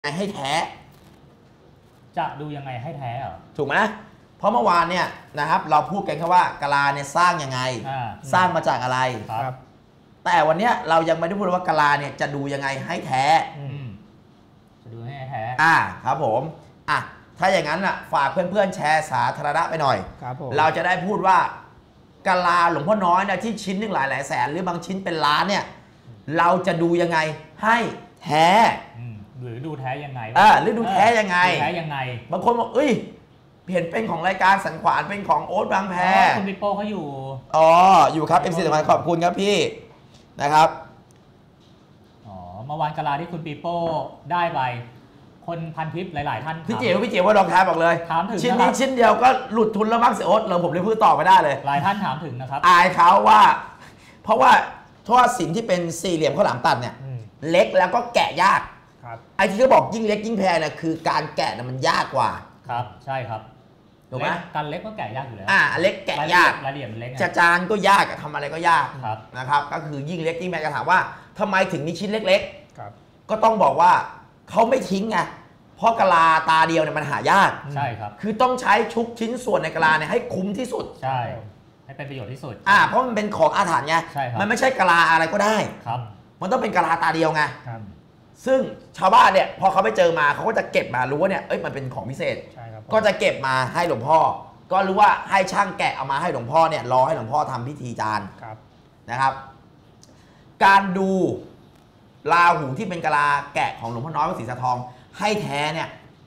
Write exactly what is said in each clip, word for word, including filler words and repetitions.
ให้แท้จะดูยังไงให้แท้เหรอถูกไหมเพราะเมื่อวานเนี่ยนะครับเราพูดกันแค่ว่ากะลาเนี่ยสร้างยังไงสร้างมาจากอะไรครับแต่วันนี้เรายังไม่ได้พูดว่ากะลาเนี่ยจะดูยังไงให้แท้จะดูให้แท้อ่าครับผมอ่ะถ้าอย่างนั้นอ่ะฝากเพื่อนๆแชร์สาธารณะไปหน่อยเราจะได้พูดว่ากะลาหลวงพ่อน้อยเนี่ยที่ชิ้นหนึ่งหลายหลายแสนหรือบางชิ้นเป็นล้านเนี่ยเราจะดูยังไงให้แท้หรือดูแท้ยังไงอ่าหรือดูแท้ยังไงแท้ยังไงบางคนบอกเอ้ยเห็นเป็นของรายการสันขวานเป็นของโอ๊ตบางแพคุณปิโป้เขาอยู่อ๋ออยู่ครับ เอ็ม ซี สันขวานขอบคุณครับพี่นะครับอ๋อเมื่อวานกะลาที่คุณปิโป้ได้ไปคนพันทิปหลายๆท่านพี่เจ๋วพี่เจ๋วว่าลองท้ายบอกเลยถามถึงชิ้นนี้ชิ้นเดียวก็หลุดทุนแล้วมั้งเสียโอ๊ตเราผมเลยพูดต่อไม่ได้เลยหลายท่านถามถึงนะครับอายเขาว่าเพราะว่าทอดสินที่เป็นสี่เหลี่ยมข้าวหลามตัดเนี่ยเล็กแล้วก็แกะยากไอ้ที่เขาบอกยิ่งเล็กยิ่งแพงเนี่ยคือการแกะมันยากกว่าครับใช่ครับถูกไหมการเล็กก็แกะยากอยู่แล้วอ่าเล็กแกะยากรายละเอียดเล็กจะจานก็ยากทำอะไรก็ยากนะครับก็คือยิ่งเล็กยิ่งแพงจะถามว่าทำไมถึงมีชิ้นเล็กๆก็ต้องบอกว่าเขาไม่ทิ้งไงเพราะกะลาตาเดียวเนี่ยมันหายากใช่ครับคือต้องใช้ชุกชิ้นส่วนในกะลาเนี่ยให้คุ้มที่สุดใช่ให้เป็นประโยชน์ที่สุดอ่าเพราะมันเป็นของอาถรรพ์ไงมันไม่ใช่กะลาอะไรก็ได้ครับมันต้องเป็นกะลาตาเดียวไงซึ่งชาวบ้านเนี่ยพอเขาไปเจอมาเขาก็จะเก็บมารู้ว่าเนี่ยเอ้ยมันเป็นของพิเศษก็จะเก็บมาให้หลวงพ่อก็รู้ว่าให้ช่างแกะเอามาให้หลวงพ่อเนี่ยรอให้หลวงพ่อทำพิธีจานนะครับการดูราหูที่เป็นกะลาแกะของหลวงพ่อน้อยวัดศรีสะทองให้แท้เนี่ย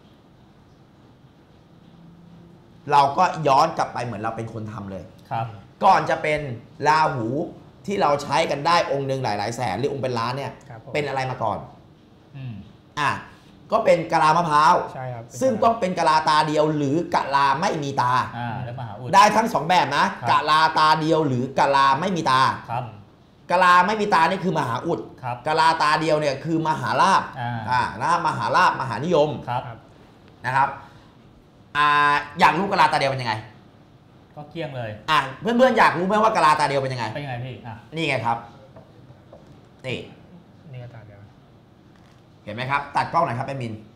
เราก็ย้อนกลับไปเหมือนเราเป็นคนทำเลยครับก่อนจะเป็นราหูที่เราใช้กันได้องค์หนึ่งหลายๆแสนหรือองค์เป็นล้านเนี่ยเป็นอะไรมาก่อนอ่ะก็เป็นกะลามะพร้าวซึ่งต้องเป็นกะลาตาเดียวหรือกะลาไม่มีตาได้ทั้งสองแบบนะกะลาตาเดียวหรือกะลาไม่มีตากะลาไม่มีตานี่คือมหาอุดกะลาตาเดียวเนี่ยคือมหาลาภอ่านะมหาลาภมหานิยมนะครับอ่าอยากรู้กะลาตาเดียวเป็นยังไงก็เกลี้ยงเลยอ่ะเพื่อนๆอยากรู้ไหมว่ากะลาตาเดียวเป็นยังไงเป็นยังไงพี่อ่ะนี่ไงครับนี่นี่ก็ตาเดียวเห็นไหมครับตัดกล้องหน่อยครับแอดมิน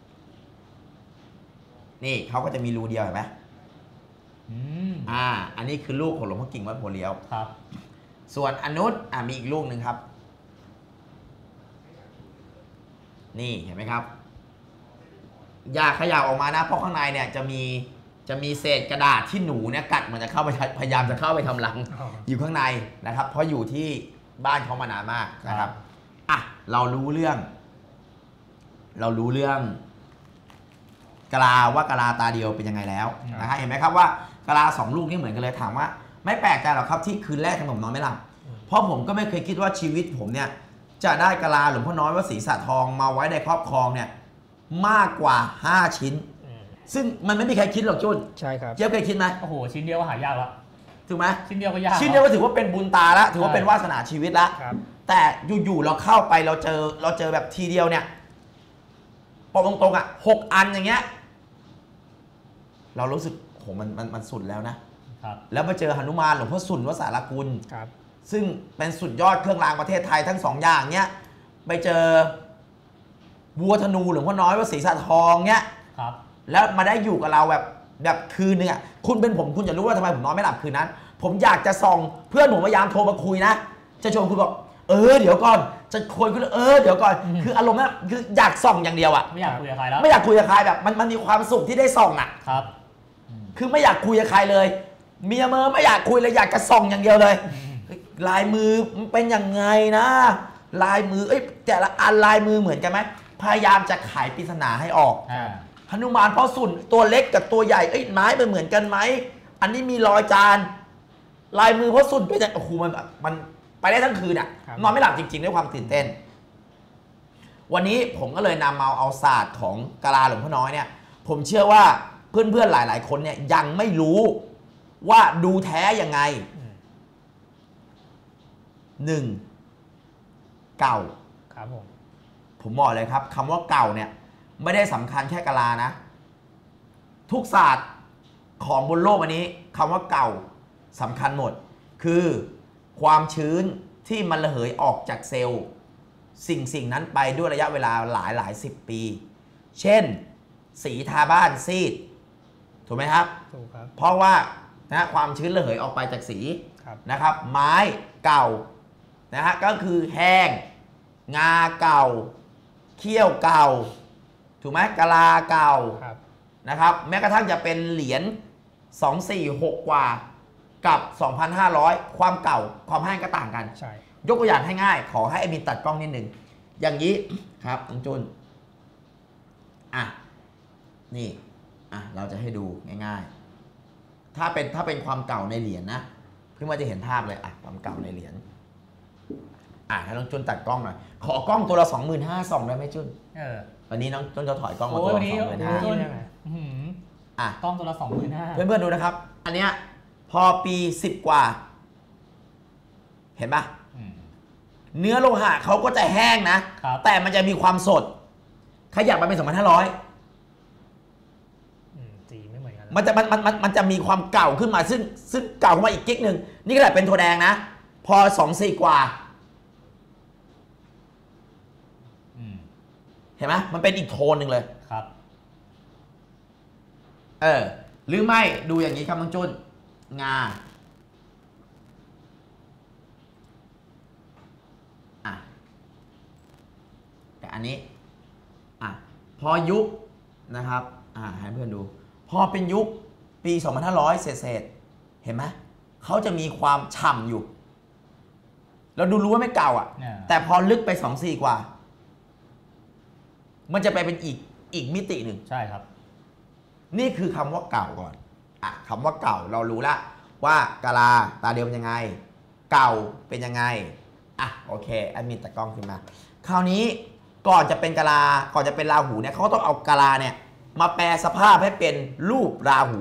นี่เขาก็จะมีรูเดียวเห็นไหมอืมอ่าอันนี้คือลูกของหลวงพ่อกิ่งวัดโพเลี้ยวครับส่วนอนุษอ่ามีอีกลูกหนึ่งครับนี่เห็นไหมครับอย่าขยับออกมานะเพราะข้างในเนี่ยจะมีจะมีเศษกระดาษที่หนูเนี่ยกัดมันจะเข้าไปพยายามจะเข้าไปทำรังอยู่ข้างในนะครับเพราะอยู่ที่บ้านเขามานานมากนะครับอ่ะเรารู้เรื่องเรารู้เรื่องกะลาว่ากะลาตาเดียวเป็นยังไงแล้วนะฮะเห็นไหมครับว่ากะลาสองลูกนี่เหมือนกันเลยถามว่าไม่แปลกใจหรอกครับที่คืนแรกทำผมนอนไม่หลับเพราะผมก็ไม่เคยคิดว่าชีวิตผมเนี่ยจะได้กะลาหลวงพ่อน้อยวัดศรีสะทองมาไว้ในครอบครองเนี่ยมากกว่าห้าชิ้นซึ่งมันไม่มีใครคิดหรอกจุนใช่ครับเจ๊เคยคิดไหมโอ้โหชิ้นเดียวก็หายากแล้วถูกไหมชิ้นเดียวก็ยากชิ้นเดียวก็ถือว่าเป็นบุญตาแล้วถือว่าเป็นวาสนาชีวิตแล้วแต่อยู่ๆเราเข้าไปเราเจอเราเจอแบบทีเดียวเนี่ยบอกตรงๆอ่ะหกอันอย่างเงี้ยเรารู้สึกโหมันมันมันสุดแล้วนะแล้วมาเจอหนุมานหลวงพ่อสุนวสารกุลซึ่งเป็นสุดยอดเครื่องรางประเทศไทยทั้งสองอย่างเนี้ยไปเจอวัวธนูหลวงพ่อน้อยวัดศรีสะทองเนี้ยแล้วมาได้อยู่กับเราแบบแบบคืนนึงอ่ะคุณเป็นผมคุณจะรู้ว่าทำไมผมนอนไม่หลับคืนนั้นผมอยากจะส่องเพื่อนผมพยายามโทรมาคุยนะจะชวนคุณบอกเออเดี๋ยวก่อนจะคุยคุณเออเดี๋ยวก่อนคืออารมณ์นั้นคืออยากส่องอย่างเดียวอ่ะไม่อยากคุยกับใครแล้วไม่อยากคุยกับใครแบบมันมันมีความสุขที่ได้ส่องอ่ะครับคือไม่อยากคุยกับใครเลยเมียเมื่อไม่อยากคุยเลยอยากจะส่องอย่างเดียวเลยลายมือมันเป็นยังไงนะลายมือเอ้ยแต่ละอันลายมือเหมือนกันไหมพยายามจะไขปริศนาให้ออกหนุมานพ่อสุนตัวเล็กกับตัวใหญ่เอ้ยไม้มันเหมือนกันไหมอันนี้มีรอยจานลายมือพ่อสุนเป็นโอ้โหมันมันไปได้ทั้งคืนอ่ะนอนไม่หลับจริงๆด้วยความตื่นเต้นวันนี้ผมก็เลยนำเอาเอาศาสตร์ของกะลาหลวงพ่อน้อยเนี่ยผมเชื่อว่าเพื่อนๆหลายๆคนเนี่ยยังไม่รู้ว่าดูแท้ยังไงหนึ่งเก่าครับผมผมบอกเลยครับคำว่าเก่าเนี่ยไม่ได้สำคัญแค่กะลานะทุกศาสตร์ของบนโลกอันนี้คำว่าเก่าสำคัญหมดคือความชื้นที่มันระเหยออกจากเซลล์สิ่งสิ่งนั้นไปด้วยระยะเวลาหลายหลายสิบปีเช่นสีทาบ้านซีดถูกไหมครับถูกครับเพราะว่านะความชื้นระเหยออกไปจากสีนะครับไม้เก่านะฮะก็คือแห้งงาเก่าเขี้ยวเก่าถูกไหมกะลาเก่านะครับแม้กระทั่งจะเป็นเหรียญสองสี่หกกว่ากับ สองพันห้าร้อย ความเก่าความแห้งก็ต่างกันใช่ยกตัวอย่างให้ง่ายขอให้ไอ้บินตัดกล้องนิดหนึ่งอย่างนี้ครับน้องจุนอ่ะนี่อ่ะเราจะให้ดูง่ายๆถ้าเป็นถ้าเป็นความเก่าในเหรียญนะเพื่อนว่าจะเห็นภาพเลยอ่ะความเก่าในเหรียญอ่ะให้น้องจุนตัดกล้องหน่อยขอกล้องตัวละสองหมื่นห้าส่องได้ไหมจุนเออวันนี้น้องจุนจะถอยกล้องมาตัวละสองหมื่นห้าอ่ะกล้องตัวละสองหมื่นห้าเพื่อนๆดูนะครับอันเนี้ยพอปีสิบกว่าเห็นปะเนื้อโลหะเขาก็จะแห้งนะแต่มันจะมีความสดขยับมาเป็นสองพันห้าร้อยสีไม่เหมือนกันมันจะมันมันมันจะมีความเก่าขึ้นมาซึ่งซึ่งเก่าขึ้นมาอีกกิ๊กหนึ่งนี่ก็แหละเป็นโทแดงนะพอสองสี่กว่าเห็นไหมมันเป็นอีกโทนหนึ่งเลยครับเออหรือไม่ดูอย่างนี้ครับน้องจุนงาอ่ะแต่อันนี้อ่ะพอยุคนะครับอ่าให้เพื่อนดูพอเป็นยุคปีสองพันห้าร้อยเศษๆเห็นไหมเขาจะมีความฉ่ำอยู่เราดูรู้ว่าไม่เก่าอ่ะ yeah. แต่พอลึกไปสองสี่กว่ามันจะไปเป็นอีกอีกมิติหนึ่งใช่ครับนี่คือคำว่าเก่าก่อนอ่ะคำว่าเก่าเรารู้ละว่ากะลาตาเดียวเป็นยังไงเก่าเป็นยังไงอ่ะโอเคแอดมินตะกล้องขึ้นมาคราวนี้ก่อนจะเป็นกะลาก่อนจะเป็นราหูเนี่ยเขาต้องเอากะลาเนี่ยมาแปลสภาพให้เป็นรูปราหู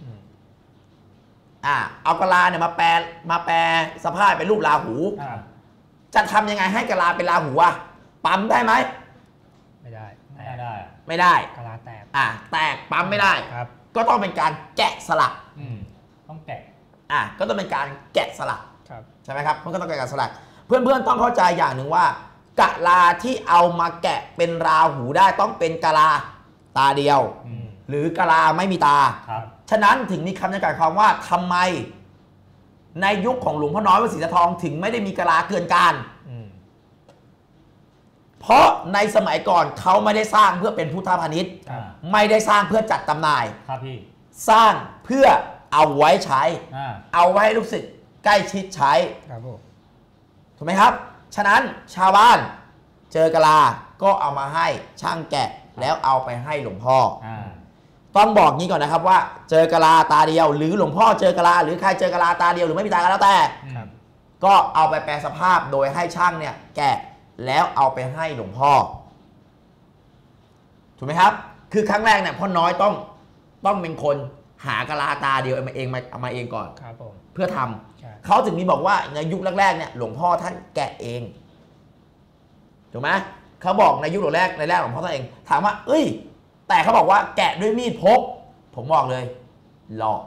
อ่ะเอากะลาเนี่ยมาแปลมาแปลสภาพเป็นรูปราหูจะทำยังไงให้กะลาเป็นราหูอ่ะปั๊มได้ไหมไม่ได้ไม่ได้ไม่ได้กะลาแตกอ่ะแตกปั๊มไม่ได้ครับก็ต้องเป็นการแกะสลักต้องแกะอ่ะก็ต้องเป็นการแกะสลักครับใช่ไหมครับมันก็ต้องแกะสลักเพื่อนๆต้องเข้าใจอย่างหนึ่งว่ากะลาที่เอามาแกะเป็นราหูได้ต้องเป็นกะลาตาเดียวหรือกะลาไม่มีตาฉะนั้นถึงมีคำจำกัดความว่าทำไมในยุคของหลวงพ่อน้อยวัดศรีสะทองถึงไม่ได้มีกะลาเกินการเพราะในสมัยก่อนเขาไม่ได้สร้างเพื่อเป็นพุทธพาณิชย์ไม่ได้สร้างเพื่อจัดจำหน่ายครับพี่สร้างเพื่อเอาไว้ใช้เอาไว้ให้ลูกศิษย์ใกล้ชิดใช้ครับผมถูกไหมครับฉะนั้นชาวบ้านเจอกะลาก็เอามาให้ช่างแกะแล้วเอาไปให้หลวงพ่อต้องบอกงี้ก่อนนะครับว่าเจอกะลาตาเดียวหรือหลวงพ่อเจอกะลาหรือใครเจอกะลาตาเดียวหรือไม่มีตาก็แล้วแต่ก็เอาไปแปลสภาพโดยให้ช่างเนี่ยแกะแล้วเอาไปให้หลวงพ่อถูกไหมครับคือครั้งแรกเนี่ยพ่อน้อยต้องต้องเป็นคนหากะลาตาเดียวมาเองมาเอามาเองก่อนครับผมเพื่อทำเขาถึงมีบอกว่าในยุคแรกๆเนี่ยหลวงพ่อท่านแกะเองถูกไหมเขาบอกในยุคแรกในแรกหลวงพ่อท่านเองถามว่าเอ้ยแต่เขาบอกว่าแกะด้วยมีดพกผมบอกเลยหลอก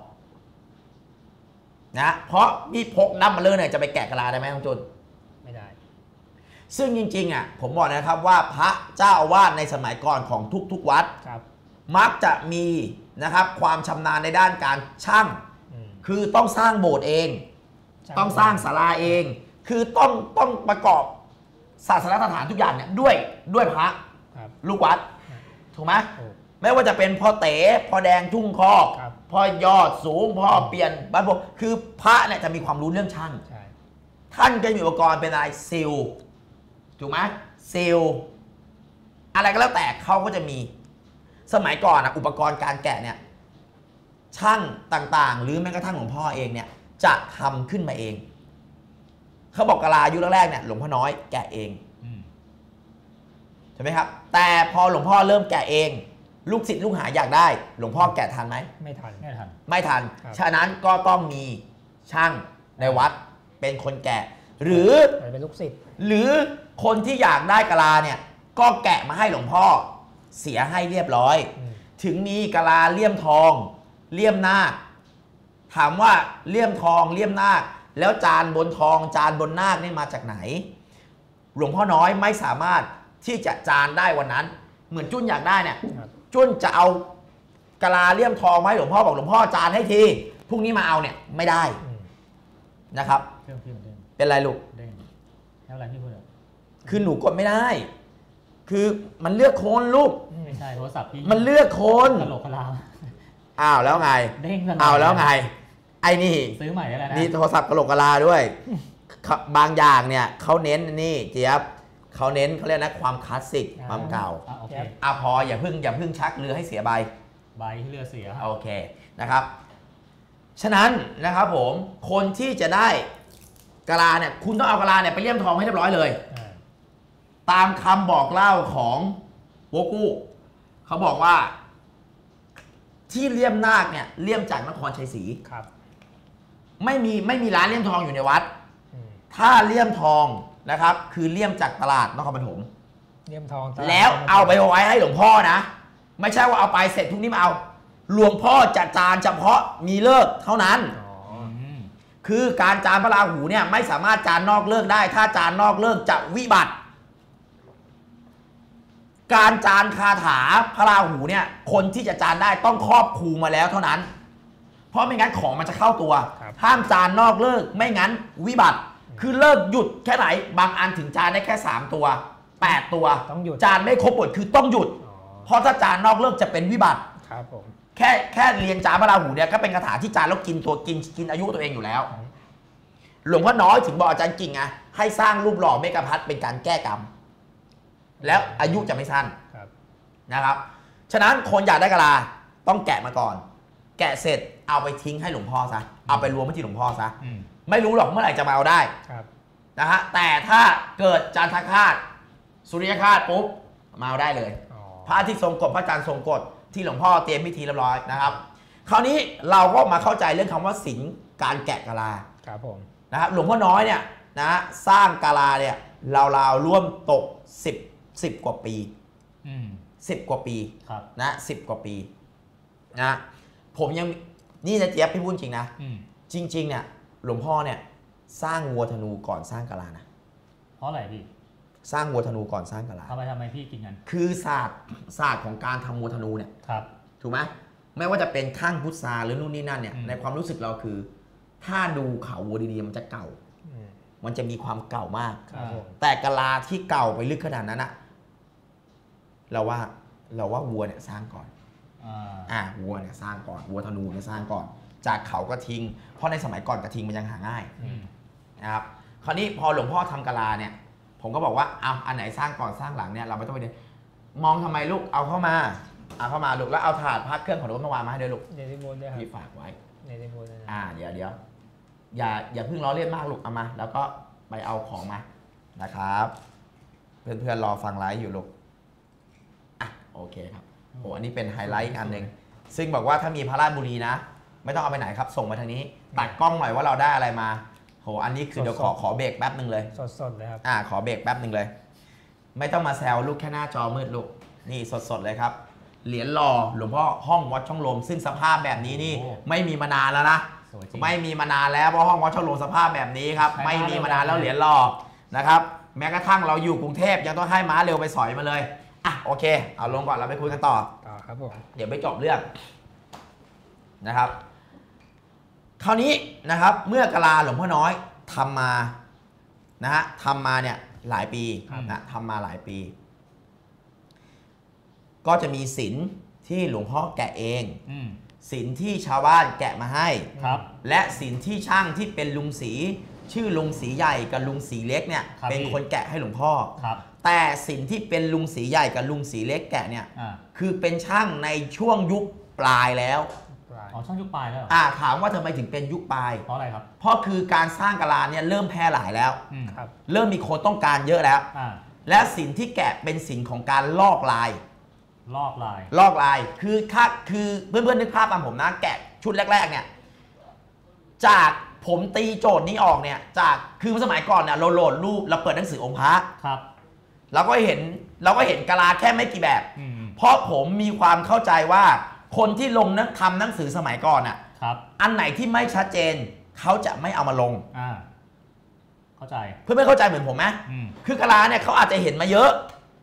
นะเพราะมีดพกน้ำมาเลยเนี่ยจะไปแกะกะลาได้ไหมท่านจุนไม่ได้ซึ่งจริงๆอ่ะผมบอกนะครับว่าพระเจ้าอาวาสในสมัยก่อนของทุกๆวัดมักจะมีนะครับความชำนาญในด้านการช่างคือต้องสร้างโบสถ์เองต้องสร้างศาลาเองคือต้องต้องประกอบศาสนสถานทุกอย่างเนี่ยด้วยด้วยพระลูกวัดถูกไหมไม่ว่าจะเป็นพ่อเต๋พ่อแดงทุ่งคอกพ่อยอดสูงพ่อเปลี่ยนบ้านผมคือพระเนี่ยจะมีความรู้เรื่องช่างท่านก็มีอุปกรณ์เป็นอะไรซิลถูกไหมซิลอะไรก็แล้วแต่เขาก็จะมีสมัยก่อนอ่ะอุปกรณ์การแกะเนี่ยช่างต่างๆหรือแม้กระทั่งหลวงพ่อเองเนี่ยจะทำขึ้นมาเองเขาบอกกะลายุคแรกๆเนี่ยหลวงพ่อน้อยแกะเองใช่ไหมครับแต่พอหลวงพ่อเริ่มแกะเองลูกศิษย์ลูกหาอยากได้หลวงพ่อแกะทันไหมไม่ทันไม่ทันไม่ทันฉะนั้นก็ต้องมีช่างในวัดเป็นคนแกะหรือเป็นลูกศิษย์หรือคนที่อยากได้กะลาเนี่ยก็แกะมาให้หลวงพ่อเสียให้เรียบร้อยถึงมีกะลาเลี่ยมทองเลี่ยมนาคถามว่าเลี่ยมทองเลี่ยมนาคแล้วจานบนทองจานบนนาคนี่มาจากไหนหลวงพ่อน้อยไม่สามารถที่จะจานได้วันนั้นเหมือนจุ้นอยากได้เนี่ยครับจุ้นจะเอากะลาเลี่ยมทองมาให้หลวงพ่อบอกหลวงพ่อจานให้ทีพรุ่งนี้มาเอาเนี่ยไม่ได้อืมนะครับเครื่องพี่มันเด้งเป็นไรลูกเด้งแล้วอะไรที่พูดอะคือหนูกดไม่ได้ คือมันเลือกโคนลูกไม่ใช่โทรศัพท์พี่มันเลือกโคนตลกกะลาอ้าวแล้วไงเด้งตลอดอ้าวแล้วไงไอ้นี่ซื้อใหม่ได้แล้วนะนี่โทรศัพท์กะโหลกกะลาด้วยบางอย่างเนี่ยเขาเน้นนี่เจี๊ยบเขาเน้นเขาเรียกนะความคลาสสิกความเก่าอ่ะโอเคอ่ะพออย่าเพิ่งอย่าเพิ่งชักเรือให้เสียใบใบที่เรือเสียโอเคนะครับ ฉะนั้นนะครับผมคนที่จะได้กะลาเนี่ยคุณต้องเอากะลาเนี่ยไปเลี่ยมทองให้เรียบร้อยเลยอ่าตามคำบอกเล่าของโวกู้เขาบอกว่า ที่เลี่ยมนาคเนี่ยเลี่ยมจากนครชัยศรีครับไม่มีไม่มีร้านเลี่ยมทองอยู่ในวัดอืมถ้าเลี่ยมทองนะครับ คือเลี่ยมจากตลาดนครปฐมเลี่ยมทองตลาดแล้วเอาไปไว้ให้หลวงพ่อนะ ไม่ใช่ว่าเอาไปเสร็จพรุ่งนี้มาเอาหลวงพ่อจะจานเฉพาะมีเลิกเท่านั้นอ๋ออืมคือการจานพระราหูเนี่ยไม่สามารถจานนอกเลิกได้ ถ้าจานนอกเลิกจะวิบัติ การจานคาถาพระราหูเนี่ยคนที่จะจานได้ต้องครอบครูมาแล้วเท่านั้น เพราะไม่งั้นของมันจะเข้าตัวครับห้ามจานนอกเลิกไม่งั้นวิบัติ คือเลิกหยุดแค่ไหนบางอันถึงจานได้แค่สามตัวแปดตัวต้องหยุดจานไม่ครบหมดคือต้องหยุดอ๋อเพราะถ้าจานนอกเลิกจะเป็นวิบัติครับผมแค่แค่เรียนจานพระราหูเนี่ยก็เป็นคาถาที่จานแล้วกินตัวกินกินอายุตัวเองอยู่แล้ว หลวงพ่อน้อยถึงบอกอาจารย์กิ่งไงให้สร้างรูปหล่อเมกะพัทเป็นการแก้กรรม แล้วอายุจะไม่สั้นครับนะครับ ฉะนั้นคนอยากได้กะลาต้องแกะมาก่อน แกะเสร็จเอาไปทิ้งให้หลวงพ่อซะเอาไปรวมไว้ที่หลวงพ่อซะอืมไม่รู้หรอกเมื่อไหร่จะมาเอาได้ครับนะฮะแต่ถ้าเกิดจันทคาตสุริยคาตปุ๊บมาเอาได้เลยอ๋อพระอาทิตย์ทรงกฎพระจันทร์ทรงกฎที่หลวงพ่อเตรียมพิธีเรียบร้อยนะครับ คราวนี้เราก็มาเข้าใจเรื่องคำว่าศีลการแกะกะลาครับผมนะครับหลวงพ่อน้อยเนี่ยนะสร้างกะลาเนี่ยราวๆร่วมตกสิบ สิบกว่าปีอืมสิบกว่าปีครับนะสิบกว่าปีนะผมยังนี่นะเจี๊ยบพี่พูดจริงนะอืมจริงๆเนี่ยหลวงพ่อเนี่ยสร้างวัวธนูก่อนสร้างกะลานะเพราะอะไรพี่สร้างวัวธนูก่อนสร้างกะลาทำไมทำไมพี่กินกันคือศาสตร์ศาสตร์ของการทำวัวธนูเนี่ยครับถูกไหมไม่ว่าจะเป็นข้างพุทราหรือนู่นนี่นั่นเนี่ยอืมในความรู้สึกเราคือ ถ้าดูเขาวัวดีๆมันจะเก่าอืมมันจะมีความเก่ามากครับผมแต่กะลาที่เก่าไปลึกขนาดนั้นอะเราว่าเราว่าวัวเนี่ยสร้างก่อนอ่าอ่าวัวเนี่ยสร้างก่อนวัวธนูเนี่ยสร้างก่อน จากเขากระทิง เพราะในสมัยก่อนกระทิงมันยังหาง่ายอืมนะครับคราวนี้พอหลวงพ่อทำกะลาเนี่ย ผมก็บอกว่าเอาอันไหนสร้างก่อนสร้างหลังเนี่ยเราไม่ต้องไปเดนมองทำไมลูกเอาเข้ามาเอาเข้ามาลูกแล้วเอาถาดพักเครื่องของรถเมื่อวานมาให้ด้วยลูกเนติบูลด้วยครับพี่ฝากไว้เนติบูลด้วยนะอ่าเดี๋ยวเดี๋ยวอย่าอย่าเพิ่งล้อเล่นมากลูกเอามา แล้วก็ไปเอาของมานะครับ เพื่อนๆรอฟังไลฟ์อยู่ลูกอ่ะโอเคครับโอ้อันนี้เป็นไฮไลท์อีกอันหนึ่งซึ่งบอกว่าถ้ามีพระราชบุรีนะ ไม่ต้องเอาไปไหนครับ ส่งมาทางนี้ตัดกล้องหน่อยว่าเราได้อะไรมาโหอันนี้คือเดี๋ยวขอขอเบรกแป๊บหนึ่งเลยสดๆเลยครับอ่าขอเบรกแป๊บหนึ่งเลย ไม่ต้องมาแซวลูกแค่หน้าจอมืดลูกนี่สดๆเลยครับ เหรียญหล่อหลวงพ่อห้องวัดช่องลมซึ่งสภาพแบบนี้นี่โอ้ไม่มีมานานแล้วนะสวยจริงไม่มีมานานแล้วเพราะห้องวัดช่องลมสภาพแบบนี้ครับใช้ม้าไม่มีมานานแล้วเหรียญหล่อนะครับ แม้กระทั่งเราอยู่กรุงเทพยังต้องให้ม้าเร็วไปสอยมาเลยอ่ะโอเค เอาลงก่อนเราไปคุยกันต่อต่อครับผมเดี๋ยวไปจบเรื่องนะครับ คราวนี้นะครับเมื่อกะลาหลวงพ่อน้อยทำมานะฮะทำมาเนี่ยหลายปีนะทำมาหลายปี ก็จะมีศิลที่หลวงพ่อแกะเองอืมศิลที่ชาวบ้านแกะมาให้ครับและศิลที่ช่างที่เป็นลุงสี ชื่อลุงสีใหญ่กับลุงสีเล็กเนี่ยครับเป็นพี่คนแกะให้หลวงพ่อครับแต่ศิลที่เป็นลุงสีใหญ่กับลุงสีเล็กแกะเนี่ยอ่าคือเป็นช่างในช่วงยุคปลายแล้วปลายอ๋อช่างยุคปลายแล้วเหรออ่าถามว่าทำไมถึงเป็นยุคปลายเพราะอะไรครับเพราะคือการสร้างกะลาเนี่ยเริ่มแพร่หลายแล้วอืมครับเริ่มมีคนต้องการเยอะแล้วอ่าและศิลที่แกะเป็นศิลของการลอกลายลอกลายลอกลายคือค่าคือเพื่อนๆนึกภาพตามผมนะแกะชุดแรกๆเนี่ยจากผมตีโจทย์นี้ออกเนี่ยจากคือสมัยก่อนเนี่ยเราโหลดรูปเราเปิดหนังสือองค์พระครับเราก็เห็นเราก็เห็นกะลาแค่ไม่กี่แบบอืมเพราะผมมีความเข้าใจว่าคนที่ลงนักทำหนังสือสมัยก่อนอ่ะครับอันไหนที่ไม่ชัดเจนเขาจะไม่เอามาลงอ่า เข้าใจเพื่อนๆเข้าใจเหมือนผมไหมอืมคือกะลาเนี่ยเขาอาจจะเห็นมาเยอะ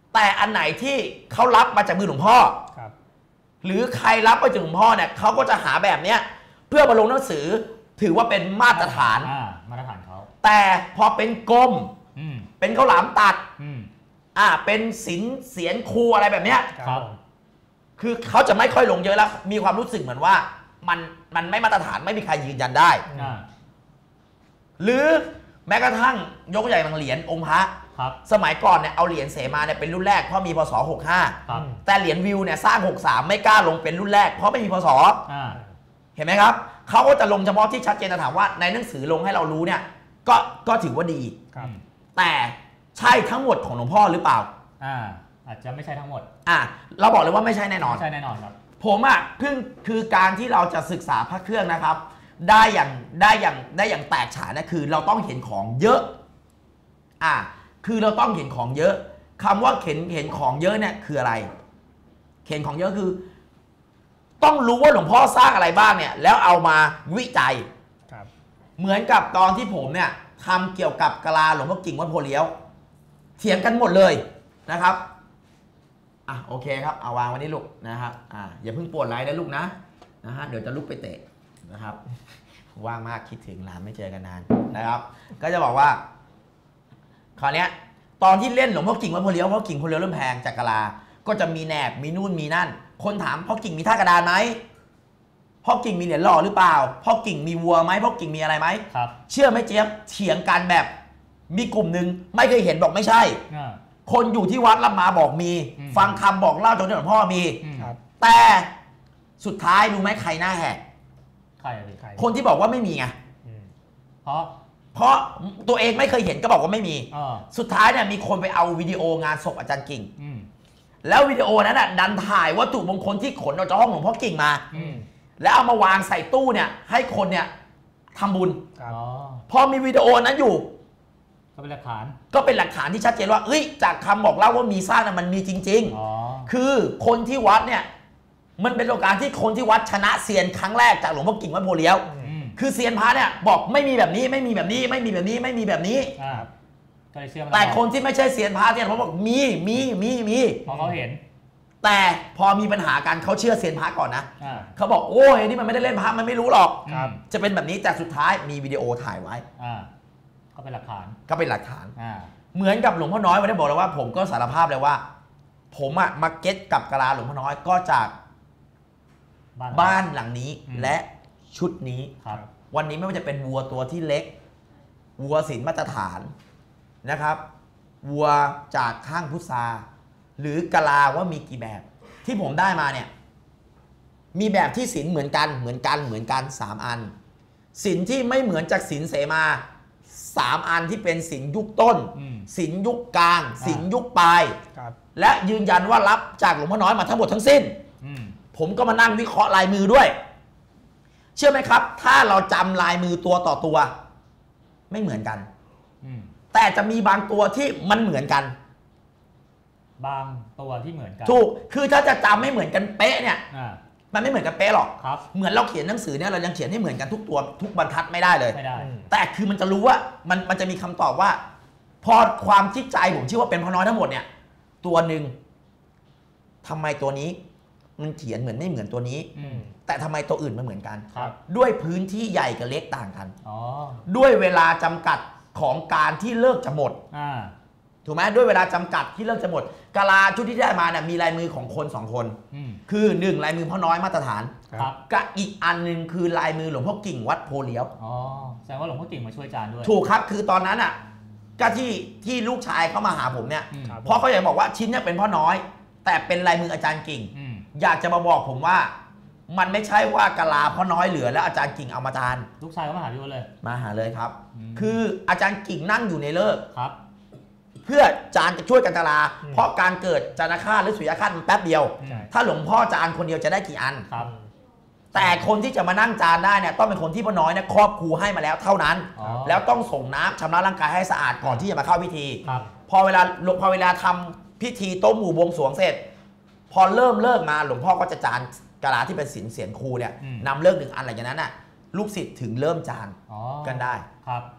แต่อันไหนที่เขารับมาจากมือหลวงพ่อครับหรือใครรับมาจากหลวงพ่อเนี่ยเขาก็จะหาแบบเนี้ยเพื่อมาลงหนังสือถือว่าเป็นมาตรฐานอ่ามาตรฐานเขาแต่พอเป็นกลมอืมเป็นข้าวหลามตัดอืมอ่าเป็นศิลป์เสียนครูอะไรแบบเนี้ยครับคือเขาจะไม่ค่อยลงเยอะแล้วมีความรู้สึกเหมือนว่ามันมันไม่มาตรฐานไม่มีใครยืนยันได้อ่าหรือแม้กระทั่งยกตัวอย่างเหรียญองค์พระครับสมัยก่อนเนี่ยเอาเหรียญเสมาเนี่ยเป็นรุ่นแรกเพราะมีพศหกห้าครับแต่เหรียญวิวเนี่ยสร้างหกสามไม่กล้าลงเป็นรุ่นแรกเพราะไม่มีพศอ่าเห็นไหมครับเขาก็จะลงเฉพาะที่ชัดเจนแต่ถามว่าในหนังสือลงให้เรารู้เนี่ยก็ก็ถือว่าดีครับแต่ใช่ทั้งหมดของหลวงพ่อหรือเปล่าอ่าอาจจะไม่ใช่ทั้งหมดอ่ะเราบอกเลยว่าไม่ใช่แน่นอนไม่ใช่แน่นอนครับผมอ่ะเพิ่งคือการที่เราจะศึกษาพระเครื่องนะครับ ได้อย่างได้อย่างได้อย่างแตกฉานนะคือเราต้องเห็นของเยอะอ่ะคือเราต้องเห็นของเยอะคำว่าเห็นเห็นของเยอะเนี่ยคืออะไรเห็นของเยอะคือ ต้องรู้ว่าหลวงพ่อสร้างอะไรบ้างเนี่ยแล้วเอามาวิจัยครับเหมือนกับตอนที่ผมเนี่ยทำเกี่ยวกับกะลาหลวงพ่อกิ่งวัดโพเลี้ยวเถียงกันหมดเลยนะครับอ่ะโอเคครับเอาวางไว้นี่ลูกนะครับอ่าอย่าเพิ่งปวดไลน์นะลูกนะนะฮะเดี๋ยวจะลุกไปเตะนะครับว่างมากคิดถึงหลานไม่เจอกันนานนะครับ ก็จะบอกว่าคราวเนี้ยตอนที่เล่นหลวงพ่อกิ่งวัดโพเลี้ยวพ่อกิ่งโพเลี้ยวเริ่มแพงจากกะลาก็จะมีแหนบมีนู่นมีนั่น คนถามพ่อกิ่งมีท่ากระดานไหมพ่อกิ่งมีเหรียญหล่อหรือเปล่าพ่อกิ่งมีวัวไหมพ่อกิ่งมีอะไรไหมครับเชื่อไหมเจี๊ยบเถียงกันแบบมีกลุ่มหนึ่งไม่เคยเห็นบอกไม่ใช่อ่าคนอยู่ที่วัดรับมาบอกมีอืมฟังคำบอกเล่าจากหลวงพ่อมีอืมครับแต่สุดท้ายรู้ไหมใครหน้าแหกใครอะพี่ใครคนที่บอกว่าไม่มีไงอืมเพราะเพราะตัวเองไม่เคยเห็นก็บอกว่าไม่มีอ่าสุดท้ายเนี่ยมีคนไปเอาวิดีโองานศพอาจารย์กิ่งอืมแล้ววิดีโอนั้นน่ะดันถ่ายวัตถุมงคลที่ขนออกจากห้องหลวงพ่อกิ่งมาอืมแล้วเอามาวางใส่ตู้เนี่ยให้คนเนี่ยทำบุญครับอ๋อพอมีวิดีโอนั้นอยู่ก็เป็นหลักฐานก็เป็นหลักฐานที่ชัดเจนว่าเอ้ยจากคำบอกเล่าว่ามีสร้างน่ะมันมีจริงอ๋อๆ คือคนที่วัดเนี่ยมันเป็นโอกาสที่คนที่วัดชนะเซียนครั้งแรกจากหลวงพ่อกิ่งวัดโพเลี้ยวอืมคือเซียนพระเนี่ยบอกไม่มีแบบนี้ไม่มีแบบนี้ไม่มีแบบนี้ไม่มีแบบนี้อ่าก็เลยเชื่อมันแต่คนที่ไม่ใช่เซียนพระเนี่ยเขาบอกมีมีมีมีเพราะเขาเห็นแต่พอมีปัญหากันเขาเชื่อเซียนพระก่อนนะอ่าเขาบอกโอ้ยนี่มันไม่ได้เล่นพระมันไม่รู้หรอกครับจะเป็นแบบนี้แต่สุดท้ายมีวิดีโอถ่ายไว้อ่าก็เป็นหลักฐานก็เป็นหลักฐานอ่าเหมือนกับหลวงพ่อน้อยวันนี้บอกเลยว่า ผมก็สารภาพเลยว่า ผมอะมาเก็ตกับกะลาหลวงพ่อน้อยก็จากบ้านบ้านหลังนี้อืมและชุดนี้ครับวันนี้ไม่ว่าจะเป็นวัวตัวที่เล็ก วัวศีลมาตรฐานนะครับ วัวจากข้างพุทราหรือกะลาว่ามีกี่แบบ ที่ผมได้มาเนี่ยมีแบบที่ศีลเหมือนกันเหมือนกันเหมือนกันสามอันศีลที่ไม่เหมือนจากศีลเสมาสามอันที่เป็นศีลยุคต้นอืมศีลยุคกลางศีลยุคปลายครับและยืนยันว่ารับจากหลวงพ่อน้อยมาทั้งหมดทั้งสิ้นอืมผมก็มานั่งวิเคราะห์ลายมือด้วย เชื่อไหมครับ ถ้าเราจำลายมือตัวต่อตัว ไม่เหมือนกันอืมแต่จะมีบางตัวที่มันเหมือนกันบางตัวที่เหมือนกันถูกคือถ้าจะจำไม่เหมือนกันเป๊ะเนี่ยอ่ามันไม่เหมือนกันเป๊ะหรอกครับเหมือนเราเขียนหนังสือเนี่ยเรายังเขียนให้เหมือนกันทุกตัวทุกบรรทัดไม่ได้เลยไม่ได้อืมแต่คือมันจะรู้ว่ามันมันจะมีคำตอบว่า พอความคิดใจผมเชื่อว่าเป็นพ่อน้อยทั้งหมดเนี่ย ตัวหนึ่งทำไมตัวนี้ มันเขียนเหมือนไม่เหมือนตัวนี้อืมแต่ทำไมตัวอื่นมันเหมือนกันครับด้วยพื้นที่ใหญ่กับเล็กต่างกันอ๋อด้วยเวลาจำกัดของการที่เลิกจะหมดอ่าถูกไหมด้วยเวลาจำกัดที่เลิกจะหมดกะลาชุดที่ได้มาเนี่ยมีลายมือของคนสองคนอืมคือหนึ่งลายมือพ่อน้อยมาตรฐานครับกับอีกอันหนึ่งคือลายมือหลวงพ่อกิ่งวัดโพเลี้ยวอ๋อ แสดงว่าหลวงพ่อกิ่งมาช่วยจานด้วยถูกครับคือตอนนั้นอ่ะก็ที่ที่ลูกชายเขามาหาผมเนี่ยอืมครับเพราะเขาอยากบอกว่าชิ้นเนี่ยเป็นพ่อน้อย แต่เป็นลายมืออาจารย์กิ่งอืมอยากจะมาบอกผมว่า มันไม่ใช่ว่ากะลาพ่อน้อยเหลือแล้วอาจารย์กิ่งเอามาจานลูกชายก็มาหาพี่วันเลยมาหาเลยครับอืมคืออาจารย์กิ่งนั่งอยู่ในเลิกษ์ครับเพื่อจานจะช่วยกันกะลาอืมเพราะการเกิดจานฆาตหรือสุริยฆาตมันแป๊บเดียวอืมใช่ถ้าหลวงพ่อจานคนเดียวจะได้กี่อันครับแต่คนที่จะมานั่งจานได้เนี่ยต้องเป็นคนที่พ่อน้อยเนี่ยครอบครูให้มาแล้วเท่านั้นอ๋อแล้วต้องส่งน้ำชำระร่างกายให้สะอาดก่อนที่จะมาเข้าพิธีครับพอเวลาพอเวลาทำพิธีโต๊ะหมู่บวงสรวงเสร็จ พอเริ่มเลิกมาหลวงพ่อก็จะจานกะลาที่เป็นศีลเสียนครูเนี่ยอืมนำเลิกหนึ่งอันหลังจากนั้นน่ะลูกศิษย์ถึงเริ่มจานอ๋อกันได้ครับ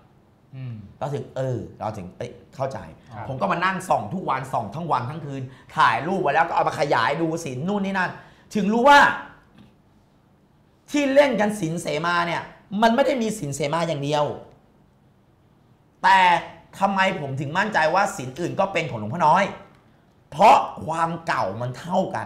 เราถึงเออเราถึงเอ้ยเข้าใจ ผมก็มานั่งส่องทุกวันส่องทั้งวันทั้งคืนถ่ายรูปไว้แล้วก็เอามาขยายดูสินนู่นนี่นั่นถึงรู้ว่า ที่เล่นกันสินเสมาเนี่ยมันไม่ได้มีสินเสมาอย่างเดียวแต่ทำไมผมถึงมั่นใจว่าสินอื่นก็เป็นของหลวงพ่อน้อยเพราะความเก่ามันเท่ากัน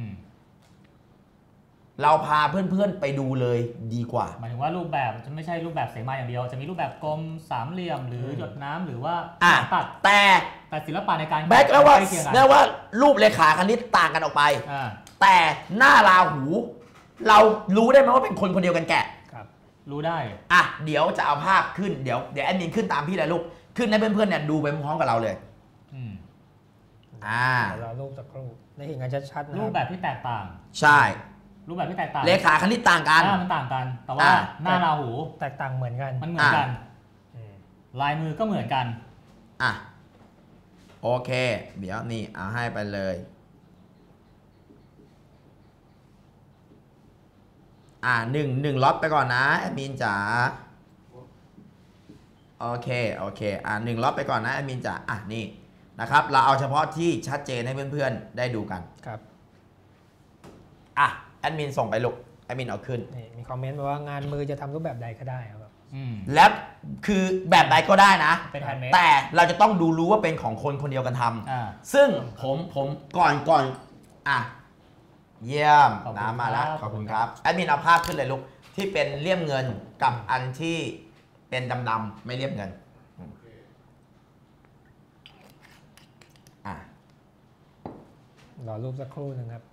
เราพาเพื่อนๆไปดูเลยดีกว่าหมายถึงว่ารูปแบบจะไม่ใช่รูปแบบเสมาอย่างเดียวจะมีรูปแบบกลมสามเหลี่ยมหรือหยดน้ำหรือว่าตัดแต่แต่ศิลปะในการแม้ว่าแม้ว่ารูปเลขาคณิตต่างกันออกไปแต่หน้าราหูเรารู้ได้ไหมว่าเป็นคนคนเดียวกันแกะครับรู้ได้อ่ะเดี๋ยวจะเอาภาพขึ้นเดี๋ยวเดี๋ยวแอดมินขึ้นตามพี่เลยลูกขึ้นให้เพื่อนๆเนี่ยดูไปพร้อมกับเราเลยอืมอ่าเรารูปสักครู่ได้เห็นกันชัดๆรูปแบบที่แตกต่างใช่รูปแบบที่แตกต่างเลขาคณิตต่างกันมันต่างกันแต่ว่าหน้าราหูแตกต่างเหมือนกันมันเหมือนกันลายมือก็เหมือนกันอ่ะโอเคเดี๋ยวนี่เอาให้ไปเลยอ่าหนึ่งหนึ่งล็อตไปก่อนนะแอดมินจ๋าโอเคโอเคอ่าหนึ่งล็อตไปก่อนนะแอดมินจ๋าอ่ะนี่นะครับเราเอาเฉพาะที่ชัดเจนให้เพื่อนๆได้ดูกันครับอ่ะแอดมินส่งไปลูกแอดมินเอาขึ้นนี่มีคอมเมนต์บอกว่างานมือจะทำรูปแบบใดก็ได้ครับแล้วคือแบบใดก็ได้นะแต่เราจะต้องดูรู้ว่าเป็นของคนคนเดียวกันทำซึ่งผมผมก่อนก่อนอ่ะเยี่ยมน้ำมาแล้วขอบคุณครับแอดมินเอาภาพขึ้นเลยลูกที่เป็นเลี่ยมเงินกับอันที่เป็นดำๆไม่เลี่ยมเงินอ่ะรอรูปสักครู่นึงครับ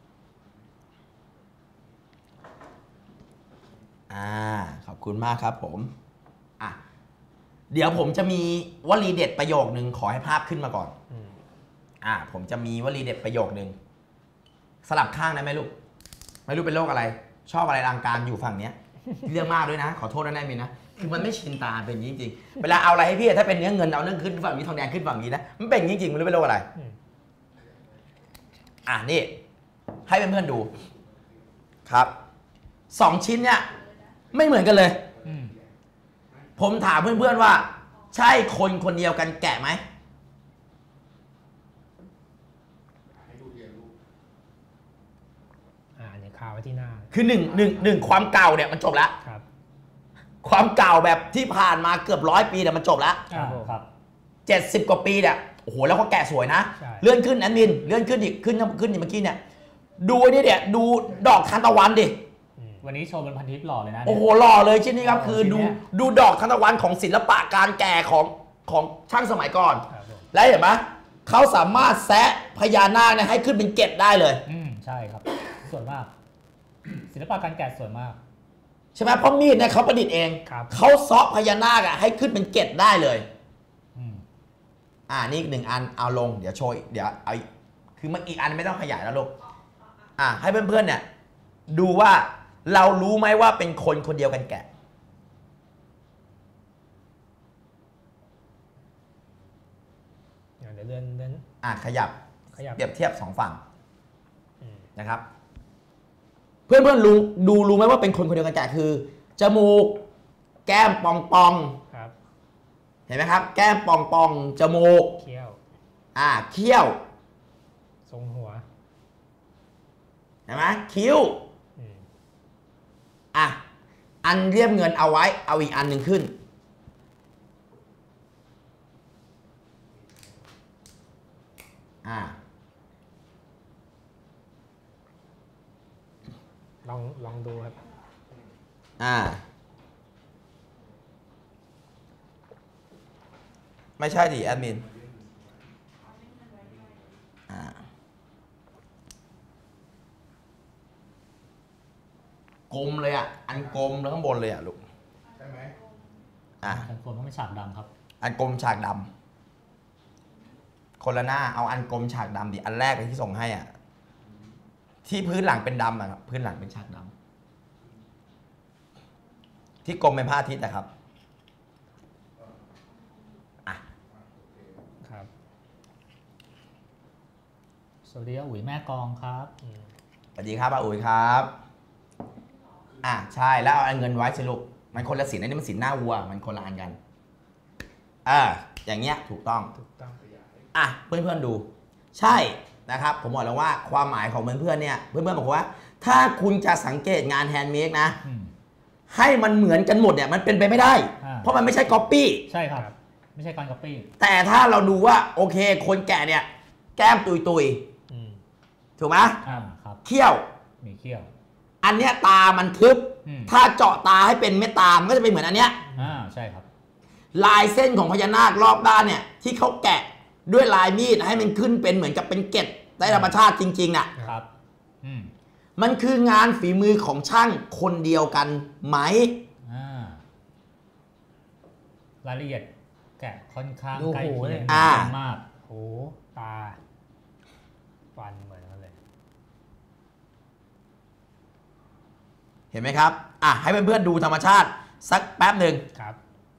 อ่าขอบคุณมากครับผมอ่ะเดี๋ยวผมจะมีวลีเด็ดประโยคนึงขอให้ภาพขึ้นมาก่อนอ่าผมจะมีวลีเด็ดประโยคนึงสลับข้างได้ไหมลูกไม่รู้เป็นโรคอะไรชอบอะไรทางการอยู่ฝั่งเนี้ยเรื่องมากด้วยนะขอโทษนะนายมินนะคือมันไม่ชินตาเป็นจริงๆเวลาเอาอะไรให้พี่ถ้าเป็นเนื้อเงินเอาเนื้อขึ้นฝั่งนี้ทองแดงขึ้นฝั่งนี้นะมันเป็นจริงๆมันรู้เป็นโรคอะไรอ่ะนี่ให้เพื่อนๆดูครับสองชิ้นเนี่ยไม่เหมือนกันเลยผมถามเพื่อนๆว่าใช่คนคนเดียวกันแกะไหมอ่าเนี่ยคาไว้ที่หน้าคือหนึ่งหนึ่งหนึ่งความเก่าเนี่ยมันจบแล้วครับความเก่าแบบที่ผ่านมาเกือบร้อยปีเนี่ยมันจบแล้วครับเจ็ดสิบกว่าปีเนี่ยโอ้โหแล้วก็แกะสวยนะเลื่อนขึ้นแอดมินเลื่อนขึ้นอีกขึ้นขึ้นอย่างเมื่อกี้เนี่ยดูนี่เนี่ยดูดอกทานตะวันดิวันนี้โชว์เป็นพันทิปหล่อเลยนะโอ้โหหล่อเลยชิ้นนี้ครับคือดูดูดอกทานตะวันของศิลปะการแก่ของของช่างสมัยก่อนแล้วเห็นไหมเขาสามารถแซะพญานาคเนี่ยให้ขึ้นเป็นเกล็ดได้เลยอืมใช่ครับสวยมากศิลปะการแกะสวยมากใช่ไหมเพราะมีดเนี่ยเขาประดิษฐ์เองเขาเซาะพญานาคอ่ะให้ขึ้นเป็นเกล็ดได้เลยอ่านี่อีกหนึ่งอันเอาลงเดี๋ยวโชว์เดี๋ยวเอาคือมันอีกอันไม่ต้องขยายแล้วลูกอ่าให้เพื่อนๆเนี่ยดูว่าเรารู้ไหมว่าเป็นคนคนเดียวกันแกะเดี๋ยวเลื่อนเลื่อนอ่าขยับเปรียบเทียบสองฝั่งนะครับเพื่อนเพื่อนรู้ดูรู้ไหมว่าเป็นคนคนเดียวกันแกะคือจมูกแก้มปองปองเห็นไหมครับแก้มปองปองจมูกเขี้ยวอ่าเขี้ยวทรงหัวเห็นไหมคิ้วอ่ะอันเรียบเงินเอาไว้เอาอีกอันหนึ่งขึ้นอ่าลองลองดูครับอ่าไม่ใช่ดิแอดมินอ่ากลมเลยอ่ะอันกลมแล้วข้างบนเลยอ่ะลูกใช่ไหมอ่ะอันกลมต้องเป็นฉากดำครับอันกลมฉากดำคนละหน้าเอาอันกลมฉากดำดิอันแรกที่ส่งให้อ่ะที่พื้นหลังเป็นดำอ่ะครับพื้นหลังเป็นฉากดำที่กลมเป็นผ้าอาทิตย์นะครับอ่ะครับสวัสดีอุ๋ยแม่กองครับสวัสดีครับอาอุ๋ยครับอ่ะใช่แล้วเอาเงินไว้สิลูกมันคนละสินอันนี้มันสินหน้าวัวมันคนละอันกันอ่าอย่างเงี้ยถูกต้องถูกต้องอ่ะเพื่อนๆดูใช่นะครับผมบอกแล้วว่าความหมายของเพื่อนๆเนี่ยเพื่อนๆบอกว่าถ้าคุณจะสังเกตงานแฮนด์เมดนะให้มันเหมือนกันหมดเนี่ยมันเป็นไปไม่ได้เพราะมันไม่ใช่ก๊อปปี้ใช่ครับไม่ใช่การก๊อปปี้แต่ถ้าเราดูว่าโอเคคนแก่เนี่ยแก้มตุยตุยถูกไหมครับเขี้ยวมีเขี้ยวอันเนี้ยตามันทึบถ้าเจาะตาให้เป็นเม็ดตามันก็จะเป็นเหมือนอันเนี้ยอ่าใช่ครับลายเส้นของพญานาครอบด้านเนี่ยที่เขาแกะด้วยลายมีดให้มันขึ้นเป็นเหมือนกับเป็นเกล็ดได้ธรรมชาติจริงๆน่ะครับมันคืองานฝีมือของช่างคนเดียวกันไหมรายละเอียดแกะค่อนข้างใกล้เคียงมากหูตาฟันเหมือนกันเลยเห็นไหมครับอ่ะให้เพื่อนๆดูธรรมชาติสักแป๊บหนึ่งครับ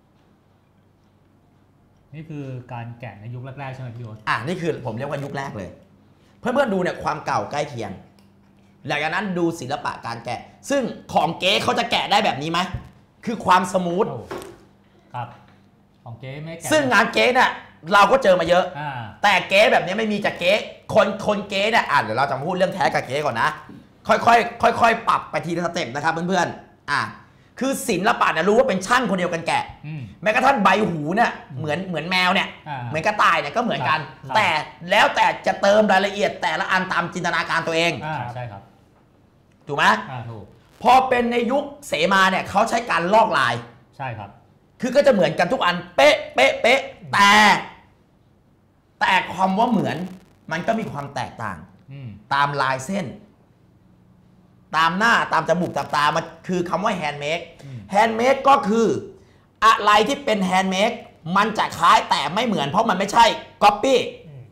นี่คือการแกะในยุคแรกๆใช่ไหมพี่โอ๊ตอ่ะนี่คือผมเรียกว่ายุคแรกเลยเพื่อนๆดูเนี่ยความเก่าใกล้เคียงหลังจากนั้นดูศิลปะการแกะซึ่งของเก๊เขาจะแกะได้แบบนี้ไหมคือความสมูทครับของเก๊ไม่แกะซึ่งงานเก๊เนี่ยเราก็เจอมาเยอะแต่เก๊แบบนี้ไม่มีจากเก๊คนคนเก๊เนี่ยอ่ะเดี๋ยวเราจะพูดเรื่องแท้กับเก๊ก่อนนะค่อยๆค่อยๆปรับไปทีละสเต็ปนะครับเพื่อนๆอ่ะคือศิลปะเนี่ยรู้ว่าเป็นช่างคนเดียวกันแกะแม้กระทั่งใบหูเนี่ยเหมือนเหมือนแมวเนี่ยเหมือนกระต่ายเนี่ยก็เหมือนกันแต่แล้วแต่จะเติมรายละเอียดแต่ละอันตามจินตนาการตัวเองใช่ครับถูกไหมถูกพอเป็นในยุคเสมาเนี่ยเขาใช้การลอกลายใช่ครับคือก็จะเหมือนกันทุกอันเป๊ะเป๊ะเป๊ะแต่แต่ความว่าเหมือนมันก็มีความแตกต่างตามลายเส้นตามหน้าตามจมูกตามตามันคือคำว่าแฮนด์เมดแฮนด์เมดก็คืออะไรที่เป็นแฮนด์เมดมันจะคล้ายแต่ไม่เหมือนเพราะมันไม่ใช่ก๊อปปี้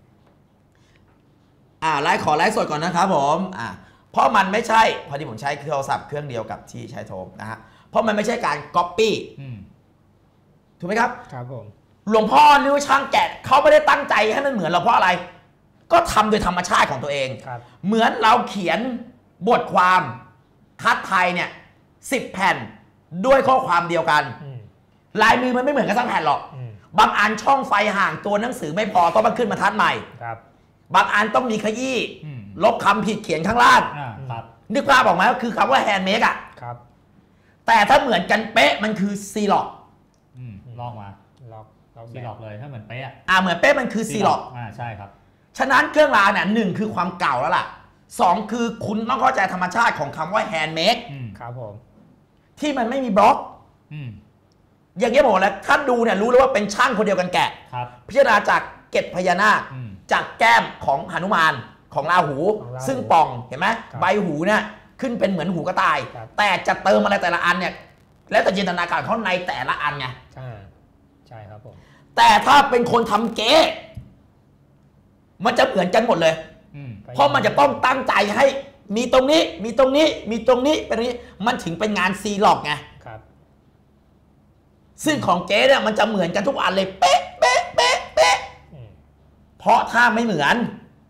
อ่าไลฟ์ขอไลฟ์สดก่อนนะครับผมอ่าเพราะมันไม่ใช่พอดีผมใช้โทรศัพท์เครื่องเดียวกับที่ใช้โทรนะฮะเพราะมันไม่ใช่การก๊อปปี้ถูกไหมครับครับผมหลวงพ่อนิ้วช่างแกะเขาไม่ได้ตั้งใจให้มันเหมือนเราเพราะอะไรก็ทำโดยธรรมชาติของตัวเองเหมือนเราเขียนบทความคัดไทยเนี่ยสิบแผ่นด้วยข้อความเดียวกันลายมือมันไม่เหมือนกันทั้งแผ่นหรอกบางอันช่องไฟห่างตัวหนังสือไม่พอต้องมาขึ้นบรรทัดใหม่บางอันต้องมีขยี้ลบคำผิดเขียนข้างล่างนึกภาพออกไหมก็คือคำว่าแฮนด์เมดอ่ะแต่ถ้าเหมือนกันเป๊ะมันคือซีล็อกลอกมาล็อกซีล็อกเลยถ้าเหมือนเป๊ะอ่าเหมือนเป๊ะมันคือซีล็อกอ่าใช่ครับฉะนั้นเครื่องรางเนี่ยหนึ่งคือความเก่าแล้วล่ะสองคือคุณต้องเข้าใจธรรมชาติของคำว่าแฮนด์เมดครับผมที่มันไม่มีบล็อกอย่างเงี้ยบอกแล้วถ้าดูเนี่ยรู้เลยว่าเป็นช่างคนเดียวกันแกะพิจารณาจากเกล็ดพญานาคจากแก้มของหนุมานของราหูซึ่งป่องเห็นไหมใบหูเนี่ยขึ้นเป็นเหมือนหูกระต่ายแต่จะเติมอะไรแต่ละอันเนี่ยแล้วแต่จินตนาการเขาในแต่ละอันไงใช่ครับผมแต่ถ้าเป็นคนทำเก๊มันจะเหมือนกันหมดเลยเพราะมันจะต้องตั้งใจให้มีตรงนี้มีตรงนี้มีตรงนี้เป็นตรงนี้มันถึงเป็นงานซีล็อกไงครับซึ่งของเก๊เนี่ยมันจะเหมือนกันทุกอันเลยเป๊ะเป๊ะเป๊ะเป๊ะเพราะถ้าไม่เหมือน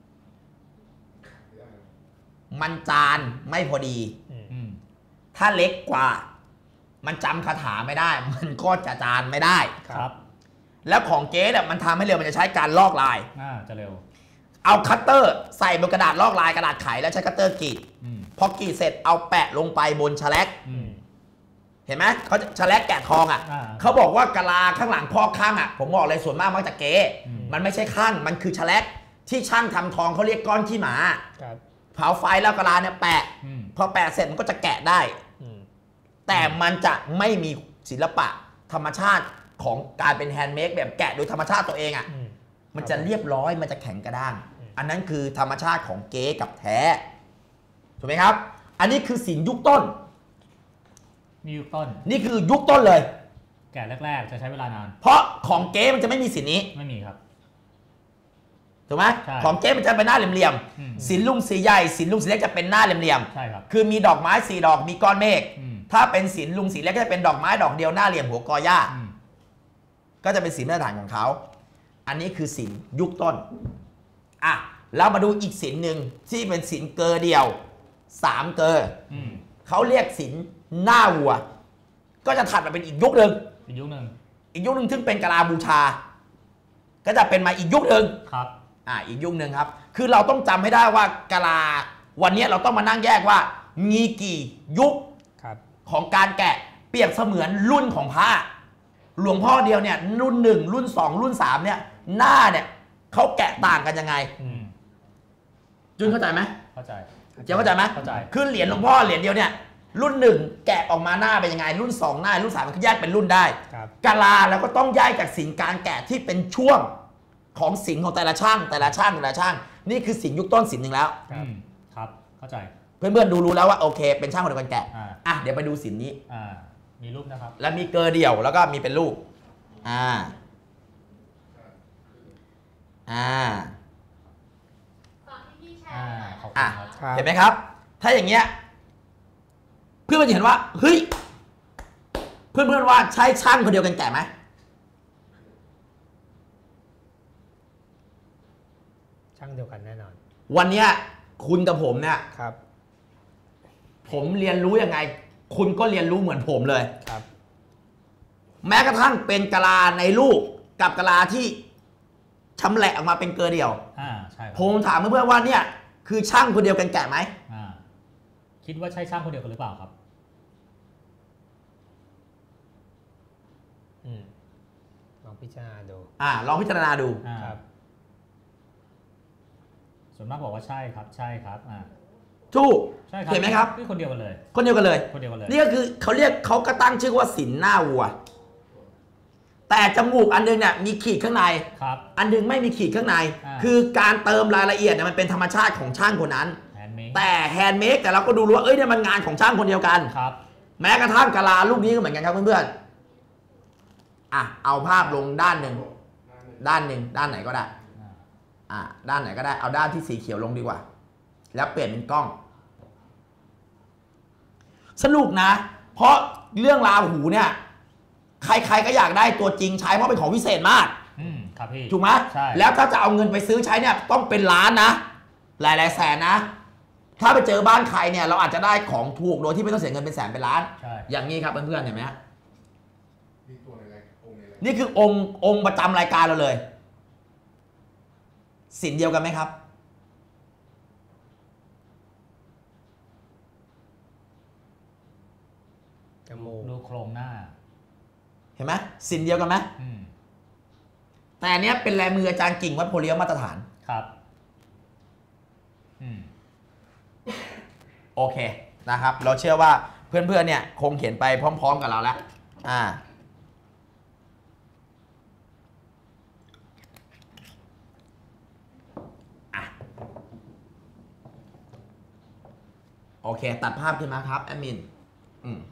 มันจานไม่พอดีถ้าเล็กกว่ามันจำคาถาไม่ได้มันก็จะจานไม่ได้ครับแล้วของเก๊เนี่ยมันทำให้เร็วมันจะใช้การลอกลายอ่าจะเร็วเอาคัตเตอร์ใส่บนกระดาษลอกลายกระดาษไขแล้วใช้คัตเตอร์กรีดพอกรีดเสร็จเอาแปะลงไปบนแฉลกเห็นไหมเขาแฉลกแกะทองอ่ะเขาบอกว่ากะลาข้างหลังพอกข้างอ่ะผมบอกเลยส่วนมากมักจะเก๊มันไม่ใช่ข้างมันคือแฉลกที่ช่างทำทองเขาเรียกก้อนขี้หมาเผาไฟแล้วกะลาเนี่ยแปะพอแปะเสร็จมันก็จะแกะได้แต่มันจะไม่มีศิลปะธรรมชาติของการเป็นแฮนด์เมดแบบแกะโดยธรรมชาติตัวเองอ่ะมันจะเรียบร้อยมันจะแข็งกระด้างอันนั้นคือธรรมชาติของเก๊กับแท้ถูกไหมครับอันนี้คือศิลป์ยุคต้นมียุคต้นนี่คือยุคต้นเลยแกะแรกๆจะใช้เวลานานเพราะของเก๊มันจะไม่มีศิลป์นี้ไม่มีครับถูกไหมของเก๊มันจะเป็นหน้าเหลี่ยมๆศิลป์ลุงสีใหญ่ศิลป์ลุงสีเล็กจะเป็นหน้าเหลี่ยมๆใช่ครับคือมีดอกไม้สี่ดอกมีก้อนเมฆถ้าเป็นศิลป์ลุงสีเล็กก็จะเป็นดอกไม้ดอกเดียวหน้าเหลี่ยมหัวกอหญ้าก็จะเป็นศิลป์มาตรฐานของเขาอันนี้คือศิลป์ยุคต้นอ่ะเรามาดูอีกศิลป์หนึ่งที่เป็นศิลป์เกอเดียวสามเกอเขาเรียกศิลป์หน้าวัวก็จะถัดมาเป็นอีกยุคหนึ่งอีกยุคหนึ่งอีกยุคหนึ่งซึ่งเป็นกะลาบูชา ก็จะเป็นมาอีกยุคหนึ่งครับอ่าอีกยุคหนึ่งครับคือเราต้องจำให้ได้ว่ากะลาวันนี้เราต้องมานั่งแยกว่ามีกี่ยุคครับของการแกะเปรียบเสมือนรุ่นของพระหลวงพ่อเดียวเนี่ยรุ่นหนึ่งรุ่นสองรุ่นสามเนี่ยหน้าเนี่ยเขาแกะต่างกันยังไงอืมจุนเข้าใจไหมเข้าใจเจ๊เข้าใจไหมเข้าใจคือเหรียญหลวงพ่อเหรียญเดียวเนี่ยรุ่นหนึ่งแกะออกมาหน้าเป็นยังไงรุ่นสองหน้ารุ่นสามมันก็แยกเป็นรุ่นได้ครับกะลาแล้วก็ต้องแยกจากสินการแกะที่เป็นช่วงของสินของแต่ละช่าง แต่ละช่างแต่ละช่างนี่คือสินยุคต้นสินหนึ่งแล้วอืมครับ เข้าใจเพื่อนๆดูรู้แล้วว่าโอเคเป็นช่างคนเดียวกันแกะอ่าอ่ะเดี๋ยวไปดูสินนี้อ่า มีรูปนะครับแล้วมีเกอร์เดี่ยวแล้วก็มีเป็นลูกอ่าอ่าตอนที่พี่แชอ่าร์ขอบคุอ่ะณครับครับเห็นไหมครับ ถ้าอย่างเงี้ยเพื่อนๆจะเห็นว่าเฮ้ยเพื่อนๆว่าใช้ช่างคนเดียวกันแกะไหมช่างเดียวกันแน่นอนวันเนี้ยคุณกับผมเนี่ยครับผมเรียนรู้ยังไง คุณก็เรียนรู้เหมือนผมเลยครับแม้กระทั่งเป็นกะลาในลูกกับกะลาที่ชำแหละออกมาเป็นเกลือเดี่ยวอ่า ใช่ครับผมถามเพื่อนๆว่าเนี่ยคือช่างคนเดียวกันแกะไหมอ่า คิดว่าใช่ช่างคนเดียวกันหรือเปล่าครับอืมลองพิจารณาดูอ่าลองพิจารณาดูอ่าครับส่วนมากบอกว่าใช่ครับ ใช่ครับ อ่าถูกใช่ครับเห็นไหมครับนี่คนเดียวกันเลยคนเดียวกันเลยคนเดียวกันเลยนี่ก็คือเขาเรียกเขาก็ตั้งชื่อว่าสินหน้าวัว แต่จมูกอันนึงเนี่ยมีขีดข้างในครับอันนึงไม่มีขีดข้างในอ่าคือการเติมรายละเอียดเนี่ยมันเป็นธรรมชาติของช่างคนนั้นแฮนด์เมดแต่แฮนด์เมดแต่เราก็ดูรู้ว่าเอ้ยเนี่ยมันงานของช่างคนเดียวกันครับแม้กระทั่งกะลาลูกนี้ก็เหมือนกันครับเพื่อนๆอ่ะเอาภาพลงด้านหนึ่งด้านหนึ่งด้านไหนก็ได้อ่าอ่ะด้านไหนก็ได้เอาด้านที่สีเขียวลงดีกว่า แล้วเปลี่ยนเป็นกล้อง สนุกนะ เพราะเรื่องราหูเนี่ยใครๆก็อยากได้ตัวจริงใช้เพราะเป็นของพิเศษมากอืม ครับพี่ถูกไหมใช่แล้วถ้าจะเอาเงินไปซื้อใช้เนี่ยต้องเป็นล้านนะ หลายๆแสนนะ ถ้าไปเจอบ้านใครเนี่ยเราอาจจะได้ของถูกโดยที่ไม่ต้องเสียเงินเป็นแสนเป็นล้านใช่อย่างนี้ครับเพื่อนๆเห็นไหมฮะมีตัวอะไรองค์อะไรนี่คือองค์องค์ประจำรายการเราเลย สินเดียวกันไหมครับจมูกดูโครงหน้าเห็นไหมสินเดียวกันไหมอืมแต่อันเนี้ยเป็นลายมืออาจารย์กิ่งวัดโพเลี้ยวมาตรฐานครับ อืมโอเคนะครับ เราเชื่อว่าเพื่อนๆเนี่ยคงเขียนไปพร้อมๆกับเราแล้วอ่าอ่ะโอเค ตัดภาพขึ้นมาครับแอดมินอืม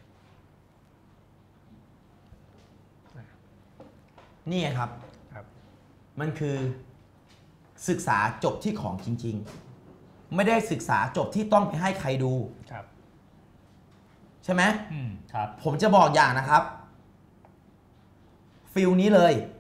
นี่ไงครับครับมันคือศึกษาจบที่ของจริง ๆ ไม่ได้ศึกษาจบที่ต้องไปให้ใครดูครับใช่ไหมอืม ครับผมจะบอกอย่างนะครับ ฟิลนี้เลย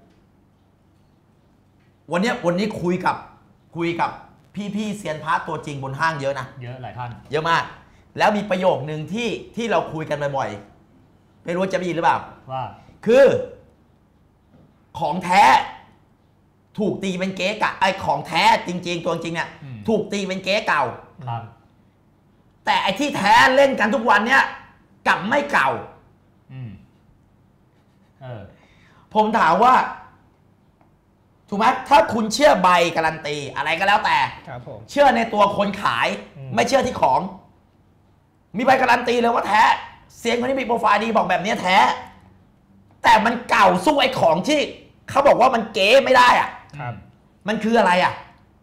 วันเนี้ยวันนี้คุยกับคุยกับพี่ๆเซียนพระตัวจริงบนห้างเยอะนะเยอะหลายท่านเยอะมาก แล้วมีประโยคนึงที่ที่เราคุยกันบ่อยๆไม่รู้ว่าจะได้ยินหรือเปล่าว่าคือ ของแท้ ถูกตีเป็นเก๊กะไอของแท้จริง ๆ ตัวจริงเนี่ยอืมถูกตีเป็นเก๊เก่าครับแต่ไอที่แท้เล่นกันทุกวันเนี่ยกลับไม่เก่าอืม เออผมถามว่า ถูกไหมถ้าคุณเชื่อใบการันตีอะไรก็แล้วแต่ครับผมเชื่อในตัวคนขายอืมไม่เชื่อที่ของ มีใบการันตีเลยว่าแท้ เสียงคนนี้มีโปรไฟล์ดีบอกแบบนี้แท้ แต่มันเก่าสู้ไอ้ของที่เขาบอกว่ามันเก๋ไม่ได้อะครับมันคืออะไรอ่ะ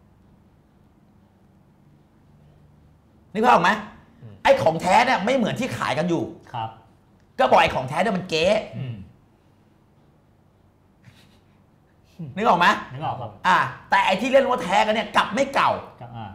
นึกภาพออกไหมอืมไอ้ของแท้เนี่ยไม่เหมือนที่ขายกันอยู่ครับก็บอกไอ้ของแท้เนี่ยมันเก๋อืมนึกออกไหมนึกออกครับอ่า แต่ไอ้ที่เล่นว่าแท้กันเนี่ยกลับไม่เก่ากับอ่า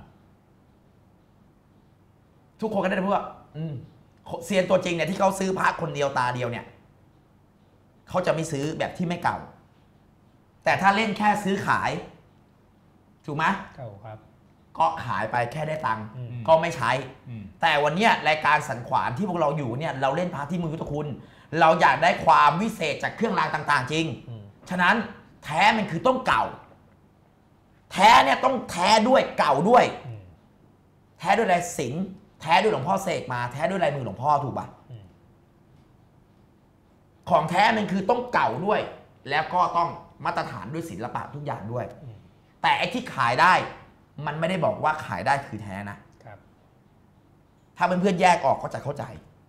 ทุกคนก็ได้พูดว่าอืมเซียนตัวจริงเนี่ยที่เขาซื้อพระคนเดียวตาเดียวเนี่ยเขาจะไม่ซื้อแบบที่ไม่เก่า แต่ถ้าเล่นแค่ซื้อขาย ถูกไหมเก่าครับก็ขายไปแค่ได้ตังค์อืมก็ไม่ใช้อืมแต่วันเนี้ยรายการสันขวานที่พวกเราอยู่เนี่ยเราเล่นพระที่มือพุทธคุณเราอยากได้ความวิเศษจากเครื่องรางต่างๆจริงอืมฉะนั้นแท้มันคือต้องเก่า แท้เนี่ยต้องแท้ด้วยเก่าด้วยอืมแท้ด้วยลายศิลป์แท้ด้วยหลวงพ่อเสกมาแท้ด้วยลายมือหลวงพ่อถูกปะอืมของแท้มันคือต้องเก่าด้วย แล้วก็ต้องมาตรฐานด้วยศิลปะทุกอย่างด้วยอืมแต่ไอ้ที่ขายได้มันไม่ได้บอกว่าขายได้คือแท้นะครับถ้าเพื่อนๆแยกออกก็จะเข้าใจ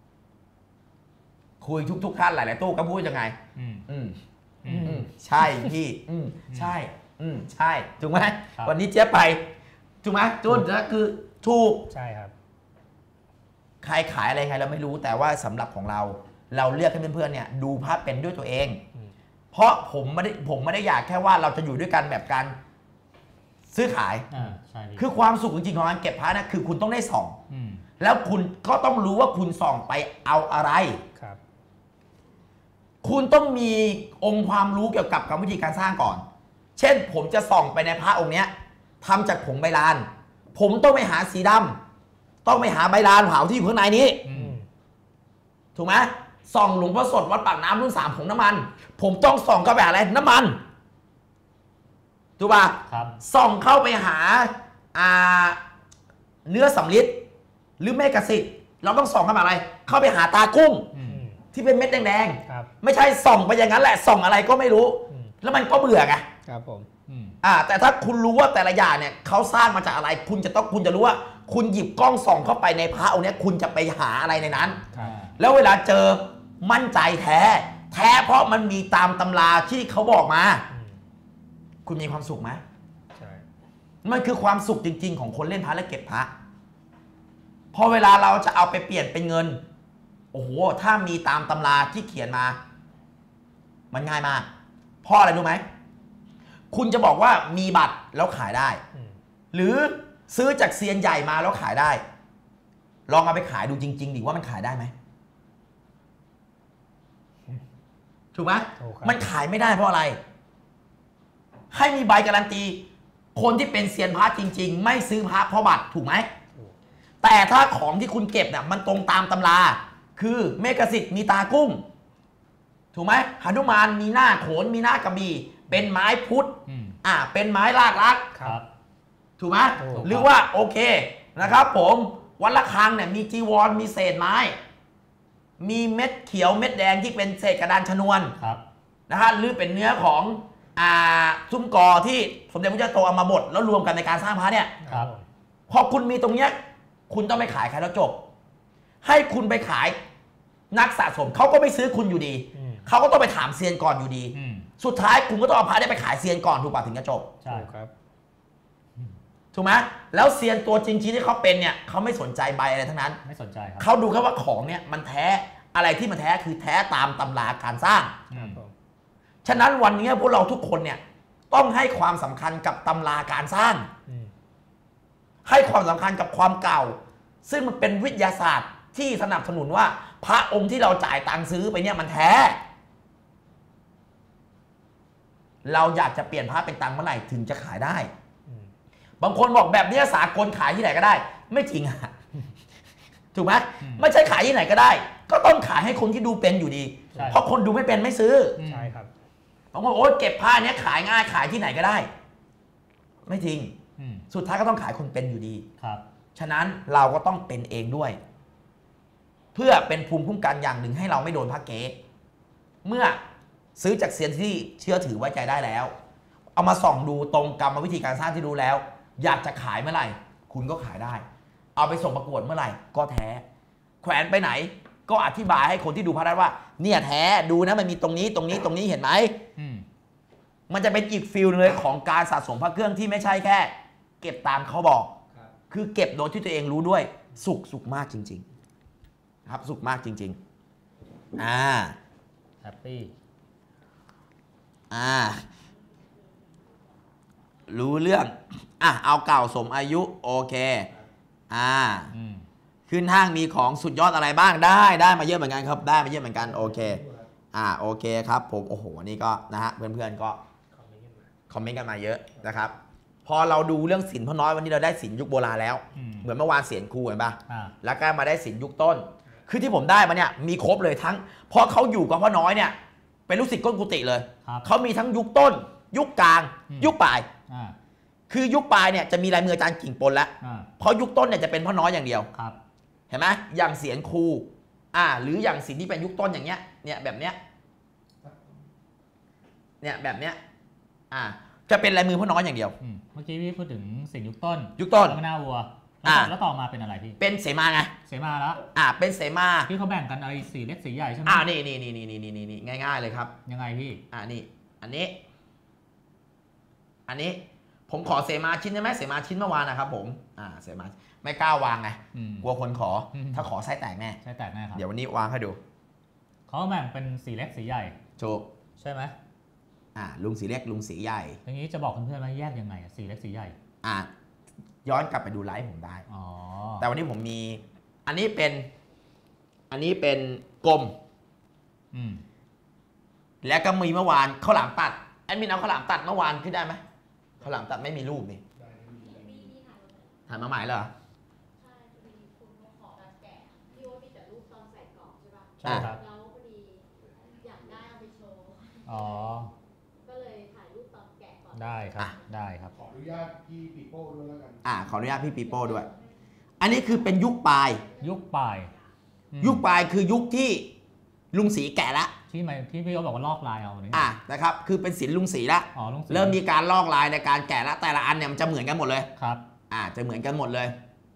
คุยทุกๆท่านหลายๆตู้ก็พูดยังไงอืมอืมอืมอืมใช่พี่ อืมใช่ อืมใช่ถูกไหมครับวันนี้เจ๊ยบไปถูกไหมจุนแล้วคือถูกใช่ครับใครขายอะไรใครเราไม่รู้แต่ว่าสำหรับของเรา เราเลือกให้เพื่อนๆเนี่ยดูภาพเป็นด้วยตัวเองอืมเพราะผมไม่ได้ผมไม่ได้อยากแค่ว่าเราจะอยู่ด้วยกันแบบการซื้อขายอ่าใช่พี่คือความสุขจริงๆของการเก็บพระนะคือคุณต้องได้ส่องอืมแล้วคุณก็ต้องรู้ว่าคุณส่องไปเอาอะไรครับคุณต้องมีองค์ความรู้เกี่ยวกับกรรมวิธีการสร้างก่อน เช่นผมจะส่องไปในพระองค์เนี้ยทำจากผงใบลาน ผมต้องไปหาสีดำต้องไปหาใบลานเผาที่อยู่ข้างในนี้อือืมมถูกไหมส่องหลวงพ่อสดวัดปากน้ำรุ่นสามผงน้ำมัน ผมต้องส่องเข้าไปหาอะไรน้ำมันถูกป่ะครับส่องเข้าไปหาอ่าเนื้อสำลิดหรือเมฆสิทธิ์เราต้องส่องเข้าไปอะไร เข้าไปหาตากุ้งอือืมมที่เป็นเม็ดแดงครับๆไม่ใช่ส่องไปอย่างนั้นแหละส่องอะไรก็ไม่รู้อืมแล้วมันก็เบื่อไงครับผมอืมอ่าแต่ถ้าคุณรู้ว่าแต่ละอย่างเนี่ยเขาสร้างมาจากอะไร คุณจะต้องคุณจะรู้ว่า คุณหยิบกล้องส่องเข้าไปในพระองค์เนี้ยคุณจะไปหาอะไรในนั้นครับแล้วเวลาเจอมั่นใจแท้ แท้เพราะมันมีตามตำราที่เขาบอกมาอืมคุณมีความสุขไหมใช่มันคือความสุขจริง ๆ ของคนเล่นพระและเก็บพระพอเวลาเราจะเอาไปเปลี่ยนเป็นเงิน โอ้โหถ้ามีตามตำราที่เขียนมา มันง่ายมากเพราะอะไรรู้ไหมคุณจะบอกว่ามีบัตรแล้วขายได้อืมหรือซื้อจากเซียนใหญ่มาแล้วขายได้ ลองเอาไปขายดูจริงๆดิว่ามันขายได้ไหมถูกไหมถูกครับมันขายไม่ได้เพราะอะไร ให้มีใบการันตี คนที่เป็นเซียนพระจริง ๆ ไม่ซื้อพระเพราะบัตรถูกไหมถูกแต่ถ้าของที่คุณเก็บเนี่ยมันตรงตามตำรา คือเมฆสิทธิ์มีตากุ้ง ถูกไหมหนุมานมีหน้าโขนมีหน้ากระบี่เป็นไม้พุทธอืมอ่าเป็นไม้ลากลักครับถูกไหมถูกหรือว่าโอเคนะครับผมวัดละคังเนี่ยมีจีวรมีเศษไม้ มีเม็ดเขียวเม็ดแดงที่เป็นเศษกระดานชนวนครับนะฮะหรือเป็นเนื้อของอ่าซุ้มกอที่สมเด็จพระเจ้าโตเอามาบดแล้วรวมกันในการสร้างพระเนี่ยครับผมพอคุณมีตรงเนี้ยคุณต้องไปขายใครแล้วจบ ให้คุณไปขายนักสะสมเขาก็ไม่ซื้อคุณอยู่ดีอืมเขาก็ต้องไปถามเซียนก่อนอยู่ดีอืมสุดท้ายคุณก็ต้องเอาพระได้ไปขายเซียนก่อนถูกป่ะถึงจะจบใช่ถูกครับถูกไหมแล้วเซียนตัวจริงๆที่เขาเป็นเนี่ยเขาไม่สนใจใบอะไรทั้งนั้นไม่สนใจครับเขาดูแค่ว่าของเนี่ยมันแท้อะไรที่มันแท้คือแท้ตามตำราการสร้างอืครับมผมฉะนั้นวันนี้พวกเราทุกคนเนี่ยต้องให้ความสำคัญกับตำราการสร้างอืมให้ความสำคัญกับความเก่า ซึ่งมันเป็นวิทยาศาสตร์ที่สนับสนุนว่า พระองค์ที่เราจ่ายตังค์ซื้อไปเนี่ยมันแท้ เราอยากจะเปลี่ยนพระเป็นตังค์เมื่อไหร่ถึงจะขายได้อืมบางคนบอกแบบนี้สากลขายที่ไหนก็ได้ ไม่จริงอะ ถูกไหมอืมไม่ใช่ขายที่ไหนก็ได้ ก็ต้องขายให้คนที่ดูเป็นอยู่ดีใช่เพราะคนดูไม่เป็นไม่ซื้ออืมใช่ครับบางคนโอ้เก็บผ้าเนี้ยขายง่ายขายที่ไหนก็ได้ ไม่จริงอืมสุดท้ายก็ต้องขายคนเป็นอยู่ดีครับฉะนั้นเราก็ต้องเป็นเองด้วย เพื่อเป็นภูมิคุ้มกันอย่างหนึ่งให้เราไม่โดนพระเก๊เมื่อซื้อจากเซียนที่เชื่อถือไว้ใจได้แล้ว เอามาส่องดูตรงกรรมวิธีการสร้างที่รู้แล้ว อยากจะขายเมื่อไหร่ คุณก็ขายได้ เอาไปส่งประกวดเมื่อไหร่ก็แท้ แขวนไปไหน ก็อธิบายให้คนที่ดูพระได้ว่า เนี่ยแท้ดูนะมันมีตรงนี้ตรงนี้ตรงนี้เห็นไหมอืมมันจะเป็นอีกฟิลนึงเลยของการสะสมพระเครื่องที่ไม่ใช่แค่ เก็บตามเขาบอก คือเก็บโดยที่ตัวเองรู้ด้วย สุขสุขมากจริง ๆ ครับสุขมากจริง ๆ อ่าแฮปปี้อ่า รู้เรื่อง อ่ะ เอาเก่าสมอายุ โอเค อ่าอืมขึ้นห้างมีของสุดยอดอะไรบ้างได้ได้มาเยอะเหมือนกันครับ ได้มาเยอะเหมือนกันโอเค อ่าโอเคครับผมโอ้โหนี่ก็นะฮะเพื่อนๆก็คอมเมนต์กันมาเยอะนะครับ พอเราดูเรื่องศิลป์พ่อน้อยวันนี้เราได้ศิลป์ยุคโบราณแล้วอืมเหมือนเมื่อวานเสียนครูเห็นปะอ่าแล้วก็มาได้ศิลป์ยุคต้นคือที่ผมได้มาเนี่ยมีครบเลยทั้งเพราะเขาอยู่กับพ่อน้อยเนี่ยเป็นลูกศิษย์ก้นกุฏิเลยเขามีทั้งยุคต้น ยุคกลาง ยุคปลายคือยุคปลายเนี่ยจะมีลายมืออาจารย์กิ่งปนแล้วเพราะยุคต้นเนี่ยจะเป็นพ่อน้อยอย่างเดียวเห็นไหมอย่างเสียงครูอ่าหรืออย่างสิ่งที่เป็นยุคต้นอย่างเงี้ยเนี่ยแบบเนี้ยเนี่ยแบบเนี้ยอ่าจะเป็นลายมือพ่อน้อยอย่างเดียวเมื่อกี้พี่พูดถึงสิ่งยุคต้นยุคต้นแล้วก็หน้าวัวแล้วต่อมาเป็นอะไรพี่เป็นเสมาไงเสมาแล้วอ่าเป็นเสมาที่เขาแบ่งกันอะไรสีเล็กสีใหญ่ใช่ไหมอ่านี่นี่นี่นี่นี่นี่นี่ง่ายๆเลยครับยังไงพี่อ่านี่อันนี้อันนี้ผมขอเสมาชิ้นได้ไหมเสมาชิ้นเมื่อวานนะครับผมอ่าเสมาไม่กล้าวางไงกลัวคนขอถ้าขอไส้แตกแน่ไส้แตกแน่ครับเดี๋ยววันนี้วางให้ดูเขาแบ่งเป็นสีเล็กสีใหญ่ถูกใช่ไหมอ่าลุงสีเล็กลุงสีใหญ่อย่างนี้จะบอกเพื่อนๆว่าแยกยังไงสีเล็กสีใหญ่อ่าย้อนกลับไปดูไลฟ์ผมได้อ๋อแต่วันนี้ผมมีอันนี้เป็นอันนี้เป็นกลมอืมแล้วก็มีเมื่อวานข้าวหลามตัดแอดมินเอาข้าวหลามตัดเมื่อวานขึ้นได้ไหมข้าวหลามตัดไม่มีรูปนี่ถ่ายมาใหม่เหรอใช่พอดีคุณขอการแกะที่ว่ามีแต่รูปตอนใส่กล่องใช่ป่ะใช่ครับแล้วพอดีอยากได้เอาไปโชว์อ๋อก็เลยถ่ายรูปตอนแกะก่อนได้ครับได้ครับขออนุญาตพี่ปีโป้ด้วยแล้วกันอ่าขออนุญาตพี่ปีโป้ด้วยอันนี้คือเป็นยุคปลายยุคปลายยุคปลายคือยุคที่ลุงศรีแก่ละที่ไม่ที่พี่เขาบอกว่าลอกลายเอาอ่ะนะครับคือเป็นศิลป์ลุงศรีละเริ่มมีการลอกลายในการแกะละแต่ละอันเนี่ยมันจะเหมือนกันหมดเลยครับอ่าจะเหมือนกันหมดเลย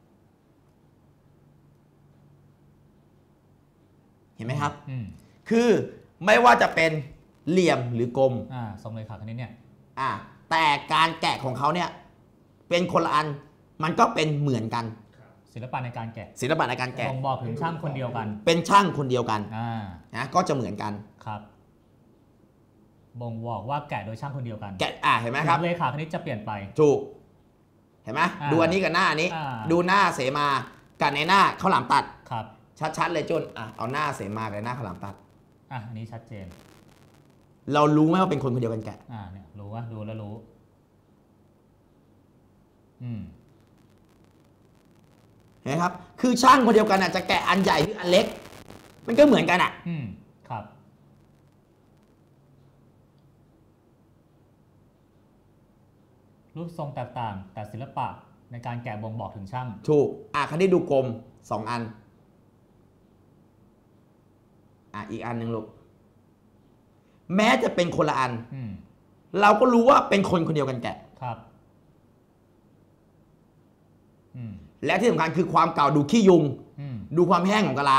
เห็นไหมครับคือไม่ว่าจะเป็นเหลี่ยมหรือกลมอ่าทรงเลขาคณิตเนี่ยอ่าแต่การแกะของเขาเนี่ยเป็นคนละอันมันก็เป็นเหมือนกันศิลปะในการแกะศิลปะในการแกะบ่งบอกถึงช่างคนเดียวกันเป็นช่างคนเดียวกันอ่านะก็จะเหมือนกันครับบ่งบอกว่าแกะโดยช่างคนเดียวกันแกะอ่าเห็นไหมครับเลขาคณิตจะเปลี่ยนไปถูกเห็นไหมดูอันนี้กับหน้านี้ดูหน้าเสมากับในหน้าข้าวหลามตัดครับชัดๆเลยจนอ่ะเอาหน้าเสมากับหน้าข้าวหลามตัดอ่ะอันนี้ชัดเจนเรารู้ไหมว่าเป็นคนคนเดียวกันแกะอ่าเนี่ยรู้ว่าดูแล้วรู้อืมเห็นไหมครับคือช่างคนเดียวกันอ่ะจะแกะอันใหญ่หรืออันเล็กมันก็เหมือนกันอ่ะอืมครับรูปทรงแตกต่างแต่ศิลปะในการแกะบ่งบอกถึงช่างถูกอ่ะคันนี้ดูกลมสองอันอ่ะอีกอันหนึ่งลูกแม้จะเป็นคนละอันเราก็รู้ว่าเป็นคนคนเดียวกันแกะครับและที่สำคัญคือความเก่าดูขี้ยุงดูความแห้งของกะลา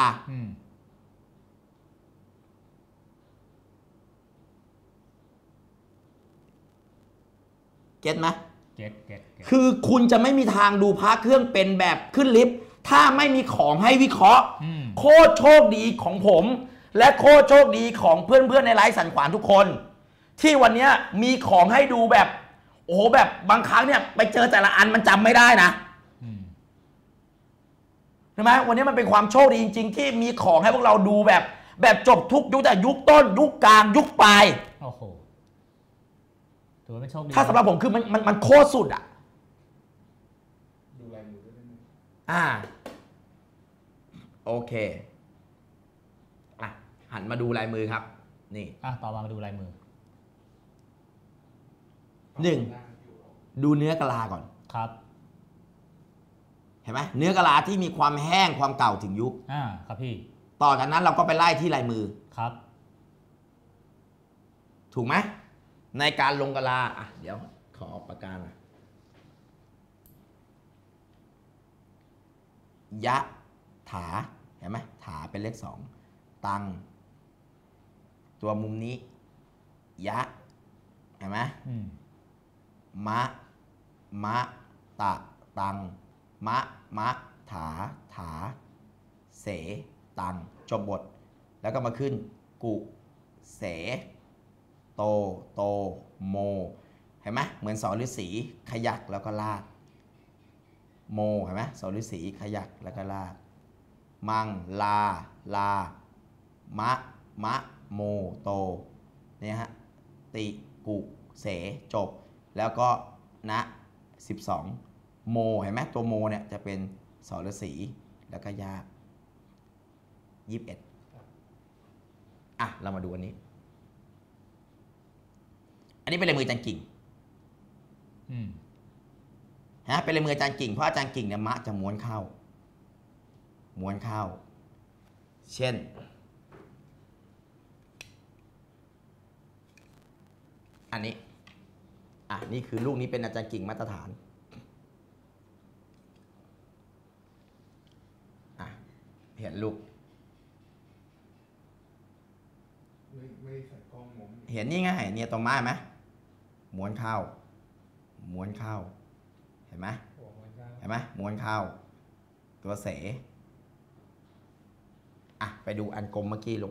เก็ตไหมเก็ตเก็ตคือคุณจะไม่มีทางดูพระเครื่องเป็นแบบขึ้นลิฟต์ถ้าไม่มีของให้วิเคราะห์โคตรโชคดีของผมและโคตรโชคดีของเพื่อนๆในไลฟ์สันขวานทุกคนที่วันนี้มีของให้ดูแบบโอ้โหแบบบางครั้งเนี่ยไปเจอแต่ละอันมันจำไม่ได้นะใช่ไหมวันนี้มันเป็นความโชคดีจริงๆที่มีของให้พวกเราดูแบบแบบจบทุกยุคแต่ยุคต้นยุคกลางยุคปลายโอ้โหถือว่าเป็นโชคดีถ้าสำหรับผมคือมันมันมันโคตรสุดอ่ะดูลายมือด้วยไหมอ่าโอเคอ่ะหันมาดูลายมือครับนี่อ่ะต่อมามาดูลายมือหนึ่งดูเนื้อกะลาก่อนครับเห็นไหมเนื้อกะลาที่มีความแห้งความเก่าถึงยุคอ่าครับพี่ต่อจากนั้นเราก็ไปไล่ที่ลายมือครับถูกไหมในการลงกะลาอ่ะเดี๋ยวขอปากกาหน่อยยะถาเห็นไหมถาเป็นเลขสองตังตัวมุมนี้ยะเห็นไหมมะมะตะตังมะมะถาถาเสตังจบบทแล้วก็มาขึ้นกุเสโตโตโมเห็นไหมเหมือนสอนฤาษีขยักแล้วก็ลากโมเห็นไหมสอนฤาษีขยักแล้วก็ลากมังลาลามะมะโมโตเนี่ยฮะติกุเสจบแล้วก็นะสิบสองโมเห็นไหมตัวโมเนี่ยจะเป็นสรสีแล้วก็ยากยี่สิบเอ็ดอ่ะเรามาดูอันนี้ อันนี้เป็นลายมืออาจารย์กิ่งอืมฮะเป็นลายมืออาจารย์กิ่งเพราะอาจารย์กิ่งเนี่ยมะจะม้วนเข้าม้วนเข้าเช่นอันนี้อ่ะนี่คือลูกนี้เป็นอาจารย์กิ่งมาตรฐานอ่ะเห็นลูกไม่ไม่ใส่กล้องมองเห็นนี่ไงเนี่ยตรงไม้ไหมม้วนเข้าม้วนเข้าเห็นไหมหัวมันก็เห็นไหมม้วนเข้าตัวเสอ่ะไปดูอันกลมเมื่อกี้ลูก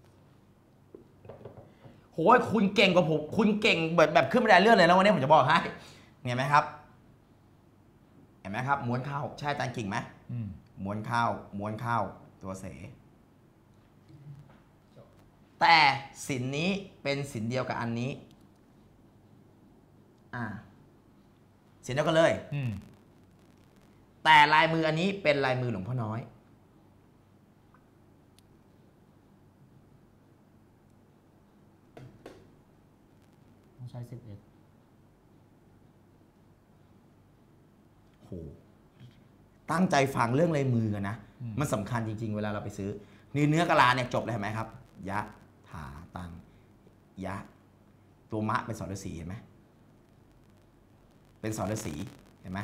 โหยคุณเก่งกว่าผมคุณเก่งแบบแบบขึ้นบันไดเลื่อนเลยแล้ววันนี้ผมจะบอกให้เห็นไหมครับเห็นไหมครับม้วนเข้าใช่อาจารย์กิ่งไหมอืมม้วนเข้าม้วนเข้าตัวเสแต่สินนี้เป็นสินเดียวกับอันนี้อ่าสินเดียวกันเลยอืมแต่ลายมืออันนี้เป็นลายมือหลวงพ่อน้อยต้องใช้สิบเอ็ดโหตั้งใจฟังเรื่องลายมือกันนะมันสำคัญจริงๆเวลาเราไปซื้อเนื้อเนื้อกะลาเนี่ยจบเลยเห็นไหมครับยะถาตังยะตัวมะเป็นสรสีเห็นไหมเป็นสรสีเห็นไหม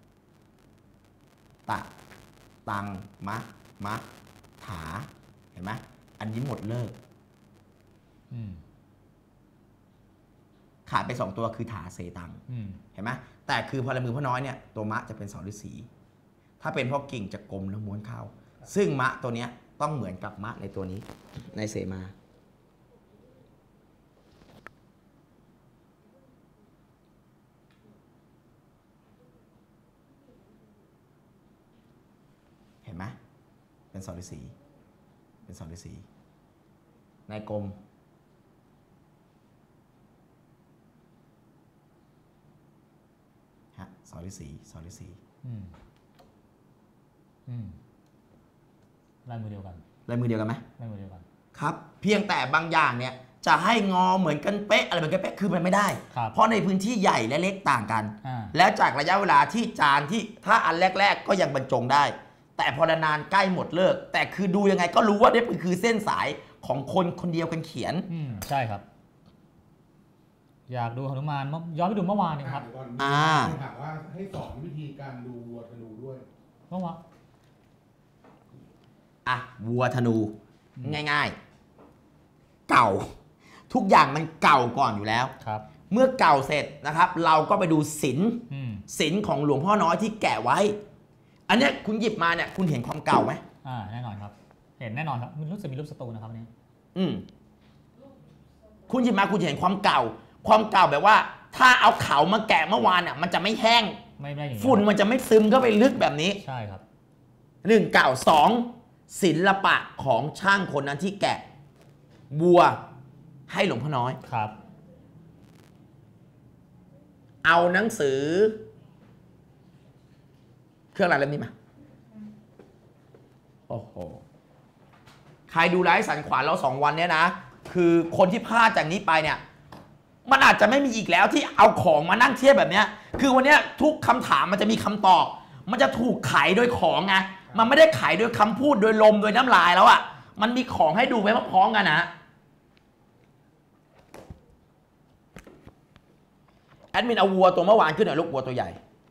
ตะตังมะมะถาเห็นไหมอันนี้หมดเลิกอืมขาดไปสองตัวคือถาเสตังอืมเห็นไหมแต่คือพอลายมือพ่อน้อยเนี่ยตัวมะจะเป็นสรสี ถ้าเป็นพ่อกิ่งจะกลมแล้วม้วนเข้าซึ่งมะตัวเนี้ยต้องเหมือนกับมะในตัวนี้ในเสมาเห็นไหมเป็นสรสีเป็นสรสีในกลมฮะสรสีสรสีอืม อืมลายมือเดียวกันลายมือเดียวกันไหมลายมือเดียวกันครับเพียงแต่บางอย่างเนี่ยจะให้งอเหมือนกันเป๊ะอะไรเหมือนกันเป๊ะคือมันไม่ได้ครับเพราะในพื้นที่ใหญ่และเล็กต่างกันอ่าแล้วจากระยะเวลาที่จานที่ถ้าอันแรก ๆ ก็ยังบรรจงได้ แต่พอนานๆใกล้หมดเลิก แต่คือดูยังไงก็รู้ว่านี่คือเส้นสายของคนคนเดียวกันเขียนอืม ใช่ครับ อยากดูหนุมานเมื่อย้อนไปดูเมื่อวานเนี่ยครับเดี๋ยวก่อนอ่าถามว่าให้สอนวิธีการดูวัวธนูด้วยเมื่อวานอ่ะวัวธนูง่ายๆ เก่า ทุกอย่างมันเก่าก่อนอยู่แล้วครับเมื่อเก่าเสร็จนะครับ เราก็ไปดูศิลป์อืมศิลป์ของหลวงพ่อน้อยที่แกะไว้ อันเนี้ยคุณหยิบมาเนี่ยคุณเห็นความเก่าไหมอ่า แน่นอนครับ เห็นแน่นอนครับ มันรู้สึกมีรูปสตูนะครับอันนี้อืมคุณหยิบมาคุณจะเห็นความเก่า ความเก่าแบบว่า ถ้าเอาเขามาแกะเมื่อวานอ่ะมันจะไม่แห้งไม่ไม่อย่างนี้ฝุ่นมันจะไม่ซึมเข้าไปลึกแบบนี้ใช่ครับหนึ่งเก่าสองศิลปะของช่างคนนั้นที่แกะบัวให้หลวงพ่อน้อยครับเอาหนังสือ เครื่องรางเล่มนี้มาโอ้โหใครดูไลฟ์สันขวานเราสองวันเนี้ยนะ คือคนที่พลาดจากนี้ไปเนี่ย มันอาจจะไม่มีอีกแล้วที่เอาของมานั่งเทียบแบบเนี้ย คือวันเนี้ยทุกคำถามมันจะมีคำตอบ มันจะถูกไขโดยของไง มันไม่ได้ไขโดยคำพูดโดยลมโดยน้ำลายแล้วอ่ะ มันมีของให้ดูไว้พร้อมๆกันนะแอดมินเอาวัวตัวเมื่อวานขึ้นหน่อยลูกวัวตัวใหญ่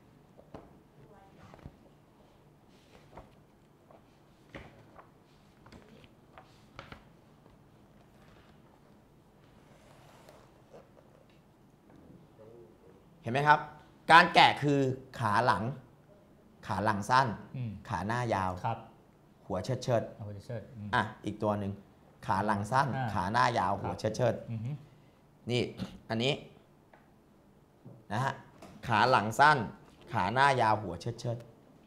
เห็นไหมครับ การแกะคือขาหลัง ขาหลังสั้นอืมขาหน้ายาวครับหัวเชิดเชิดเอาไปเชิดอืมๆอ่ะ อีกตัวหนึ่ง ขาหลังสั้นอ่าขาหน้ายาว หัวครับเชิดเชิดอือฮึๆนี่ อันนี้นะฮะ ขาหลังสั้น ขาหน้ายาว หัวเชิดเชิด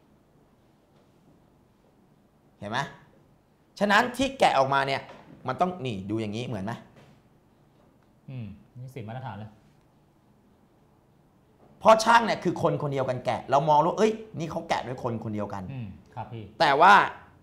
ๆเห็นไหมฉะนั้นที่แกะออกมาเนี่ย มันต้องนี่ดูอย่างนี้เหมือนไหมอืมนี่สิบมาตรฐานเลยเพราะช่างเนี่ยคือคนคนเดียวกันแกะ เรามองแล้วเอ้ย นี่เขาแกะด้วยคนคนเดียวกันอืม ครับพี่แต่ว่า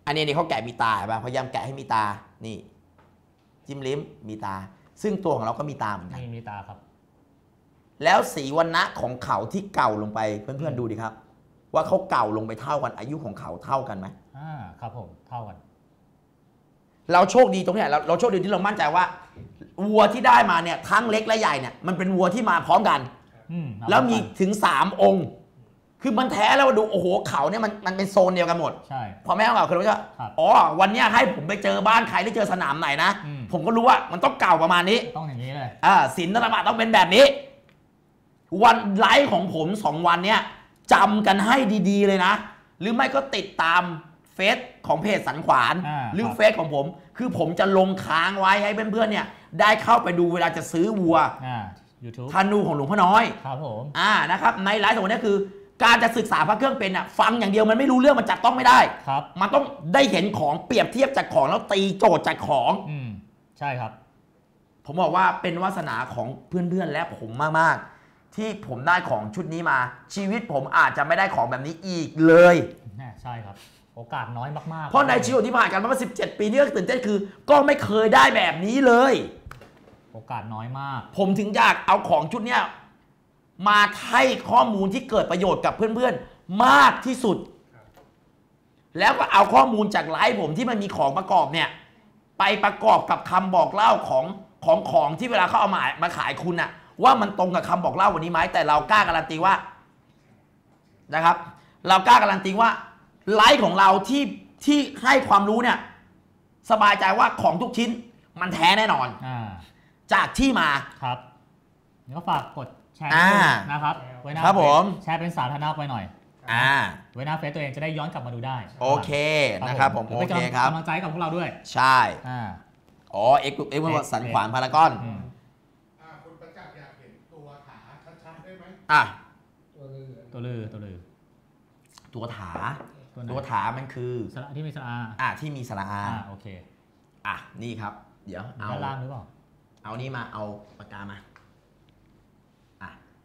อันนี้นี่เขาแกะมีตาป่ะพยายามแกะให้มีตานี่จิ้มลิ้มมีตา ซึ่งตัวของเราก็มีตาเหมือนกันมีมีตาครับแล้วสีวรรณะของเขาที่เก่าลงไปเพื่อนๆดูดิครับ ว่าเขาเก่าลงไปเท่ากันอายุของเขาเท่ากันไหมอ่าครับผมเท่ากันเราโชคดีตรงเนี้ยเราเราโชคดีที่เรามั่นใจว่าวัวที่ได้มาเนี่ยทั้งเล็กและใหญ่เนี่ยมันเป็นวัวที่มาพร้อมกันอืมแล้วมีถึงสามองค์ คือมันแท้แล้วดูโอ้โหเขาเนี่ยมันมันเป็นโซนเดียวกันหมดใช่พอแม่ของเราคือรู้ว่าครับอ๋อวันเนี้ยให้ผมไปเจอบ้านใครหรือเจอสนามไหนนะอืมผมก็รู้ว่ามันต้องเก่าประมาณนี้ต้องอย่างนี้เลยอ่าศิลป์ธนบัตรต้องเป็นแบบนี้ วันไลฟ์ของผมสองวันเนี้ยจำกันให้ดีๆเลยนะ หรือไม่ก็ติดตามเฟซของเพจสันขวานอ่าหรือครับเฟซของผม คือผมจะลงค้างไว้ให้เพื่อนๆเนี่ยได้เข้าไปดูเวลาจะซื้อวัวอ่า YouTube ธนูของหลวงพ่อน้อยครับผมอ่านะครับในไลฟ์ของวันนี้คือ การจะศึกษาพระเครื่องเป็นอ่ะฟังอย่างเดียวมันไม่รู้เรื่องมันจับต้องไม่ได้ครับมันต้องได้เห็นของเปรียบเทียบจากของแล้วตีโจทย์จากของอืมใช่ครับผมบอกว่าเป็นวาสนาของเพื่อนๆและผมมากๆที่ผมได้ของชุดนี้มา ชีวิตผมอาจจะไม่ได้ของแบบนี้อีกเลยใช่ครับ โอกาสน้อยมากๆเพราะในชีวิตที่ผ่านกันมาสิบเจ็ดปีนี่ก็ตื่นเต้นคือ ก็ไม่เคยได้แบบนี้เลยโอกาสน้อยมากผมถึงอยากเอาของชุดเนี้ยมาให้ข้อมูลที่เกิดประโยชน์กับเพื่อนๆมากที่สุด แล้วก็เอาข้อมูลจากไลฟ์ผมที่มันมีของประกอบเนี่ยไปประกอบกับคำบอกเล่าของของของที่เวลาเขาเอามามาขายคุณอะว่ามันตรงกับคำบอกเล่าวันนี้ไหมแต่เรากล้าการันตีว่านะครับ เรากล้าการันตีว่าไลฟ์ของเราที่ที่ให้ความรู้เนี่ยสบายใจว่าของทุกชิ้นมันแท้แน่นอนอ่าจากที่มาครับงั้นก็ฝากกดแชร์อ่านะครับไว้หน้าครับผมแชร์เป็นสาธารณะไว้หน่อยอ่าไว้หน้าเฟซตัวเองจะได้ย้อนกลับมาดูได้โอเคนะครับผมดี๋ยวโอเป็นเคครับกำลังใจให้กับพวกเราด้วยใช่อ่าอ๋อเอ็กซ์เอ็กซ์สันขวานพารากอนอืมอ่าคุณประจักษ์อยากเห็นตัวขาชัดๆได้ไหมอ่ะตัวเรือตัวลือตัวลือตัวถาตัวไหนตัวถามันคือสระที่มีสระอาอ่ะที่มีสระอาอ่าโอเคอ่ะนี่ครับ เดี๋ยวเอาด้านล่างหรือเปล่าเอานี่มาเอาปากกามาอ่ะ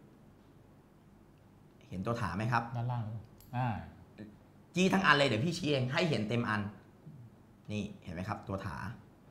เห็นตัวถาไหมครับด้านล่างหรือเปล่าอ่าจี้ทั้งอันเลยเดี๋ยวพี่ชี้เองให้เห็นเต็มอัน นี่เห็นไหมครับ ตัวถา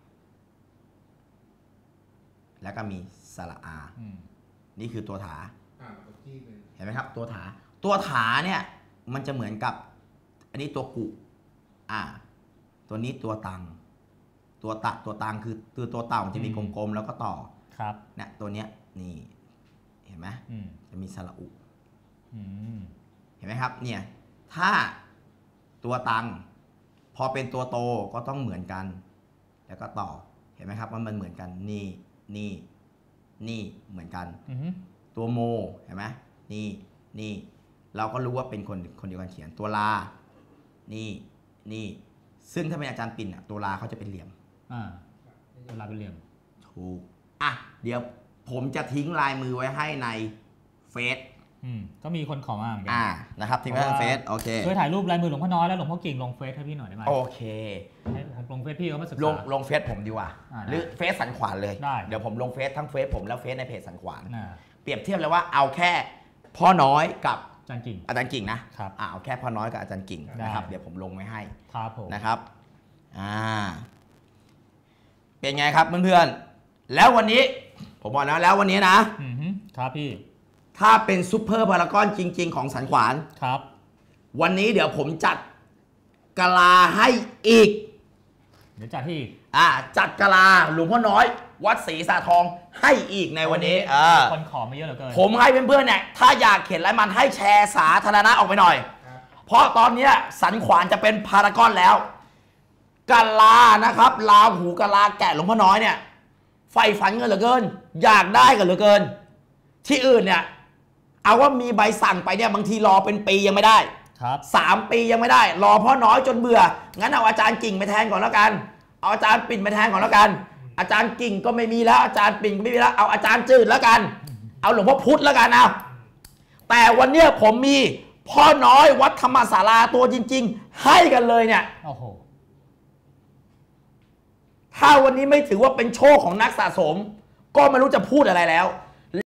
แล้วก็มีสระอาอืมนี่คือตัวถาอ่าตัวจี้เลยเห็นไหมครับ ตัวถา ตัวถาเนี่ยมันจะเหมือนกับ อันนี้ตัวกุอ่า ตัวนี้ตัวตัง ตัวตะตัวตังคือตัวตัวเต่ามันจะมีกลมๆแล้วก็ต่อครับเนี่ยตัวเนี้ยนี่ เห็นไหมอืมจะมีสระอุอืมเห็นไหมครับ เนี่ย ถ้าตัวตัง พอเป็นตัวโตก็ต้องเหมือนกัน แล้วก็ต่อ เห็นไหมครับว่ามันเหมือนกัน นี่ นี่ นี่ เหมือนกันอืมตัวโม เห็นไหมนี่ นี่ เราก็รู้ว่าเป็นคนคนเดียวกันเขียน ตัวลา นี่ นี่ ซึ่งถ้าเป็นอาจารย์ปิ่นอ่ะ ตัวลาเขาจะเป็นเหลี่ยมอ่าเวลาเป็นเหลี่ยมถูก อ่ะ เดี๋ยวผมจะทิ้งลายมือไว้ให้ในเฟซอืมก็มีคนขอมาเหมือนกัอ่า นะครับ ทิ้งไว้ในเฟซ โอเคช่วยถ่ายรูปลายมือหลวงพ่อน้อยและหลวงพ่อกิ่งลงเฟซให้พี่หน่อยได้ไหมโอเคให้ลงเฟซพี่เขามาศึกลษางลงเฟซผมดีกว่าอ่าได้หรือเฟซสันขวานเลยได้เดี๋ยวผมลงเฟซทั้งเฟซผมแล้วเฟซในเพจสันขวานอ่าเปรียบเทียบเลยว่าเอาแค่พ่อน้อยกับอาจารย์กิ่งอาจารย์กิ่งนะครับ อ่าเอาแค่พ่อน้อยกับอาจารย์กิ่งได้นะครับ เดี๋ยวผมลงไว้ให้ครับผมนะครับ อ่า เป็นไงครับเพื่อนๆ แล้ววันนี้ ผมบอกแล้วแล้ววันนี้นะอืมฮึครับพี่ถ้าเป็นซุปเปอร์พารากอนจริง ๆ ของสันขวานครับวันนี้เดี๋ยวผมจัดกะลาให้อีกเดี๋ยวจัดที่อีกอ่า จัดกะลาหลวงพ่อน้อย วัดศรีสาทองให้อีกในวันนี้เออคนขอมาเยอะเหลือเกินผมให้เพื่อนๆเนี่ยถ้าอยากเห็นอะไรมันให้แชร์สาธารณะออกไปหน่อย เพราะตอนเนี้ยสันขวานจะเป็นพารากอนแล้วกะลานะครับลาหูกะลาแกะหลวงพ่อน้อยเนี่ยใฝ่ฝันกันเหลือเกิน อยากได้กันเหลือเกิน ที่อื่นเนี่ยเอาว่ามีใบสั่งไปเนี่ยบางทีรอเป็นปียังไม่ได้ครับสามปียังไม่ได้ รอพ่อน้อยจนเบื่องั้นเอาอาจารย์กิ่งไปแทนก่อนแล้วกันเอาอาจารย์ปิ่นไปแทนก่อนแล้วกัน อาจารย์กิ่งก็ไม่มีแล้วอาจารย์ปิ่นก็ไม่มีแล้วเอาอาจารย์จืดแล้วกัน เอาหลวงพ่อพุธแล้วกันเอาแต่วันเนี้ยผมมีพ่อน้อยวัดธรรมศาลาตัวจริงๆให้กันเลยเนี่ยโอ้โหถ้าวันนี้ไม่ถือว่าเป็นโชคของนักสะสม ก็ไม่รู้จะพูดอะไรแล้ว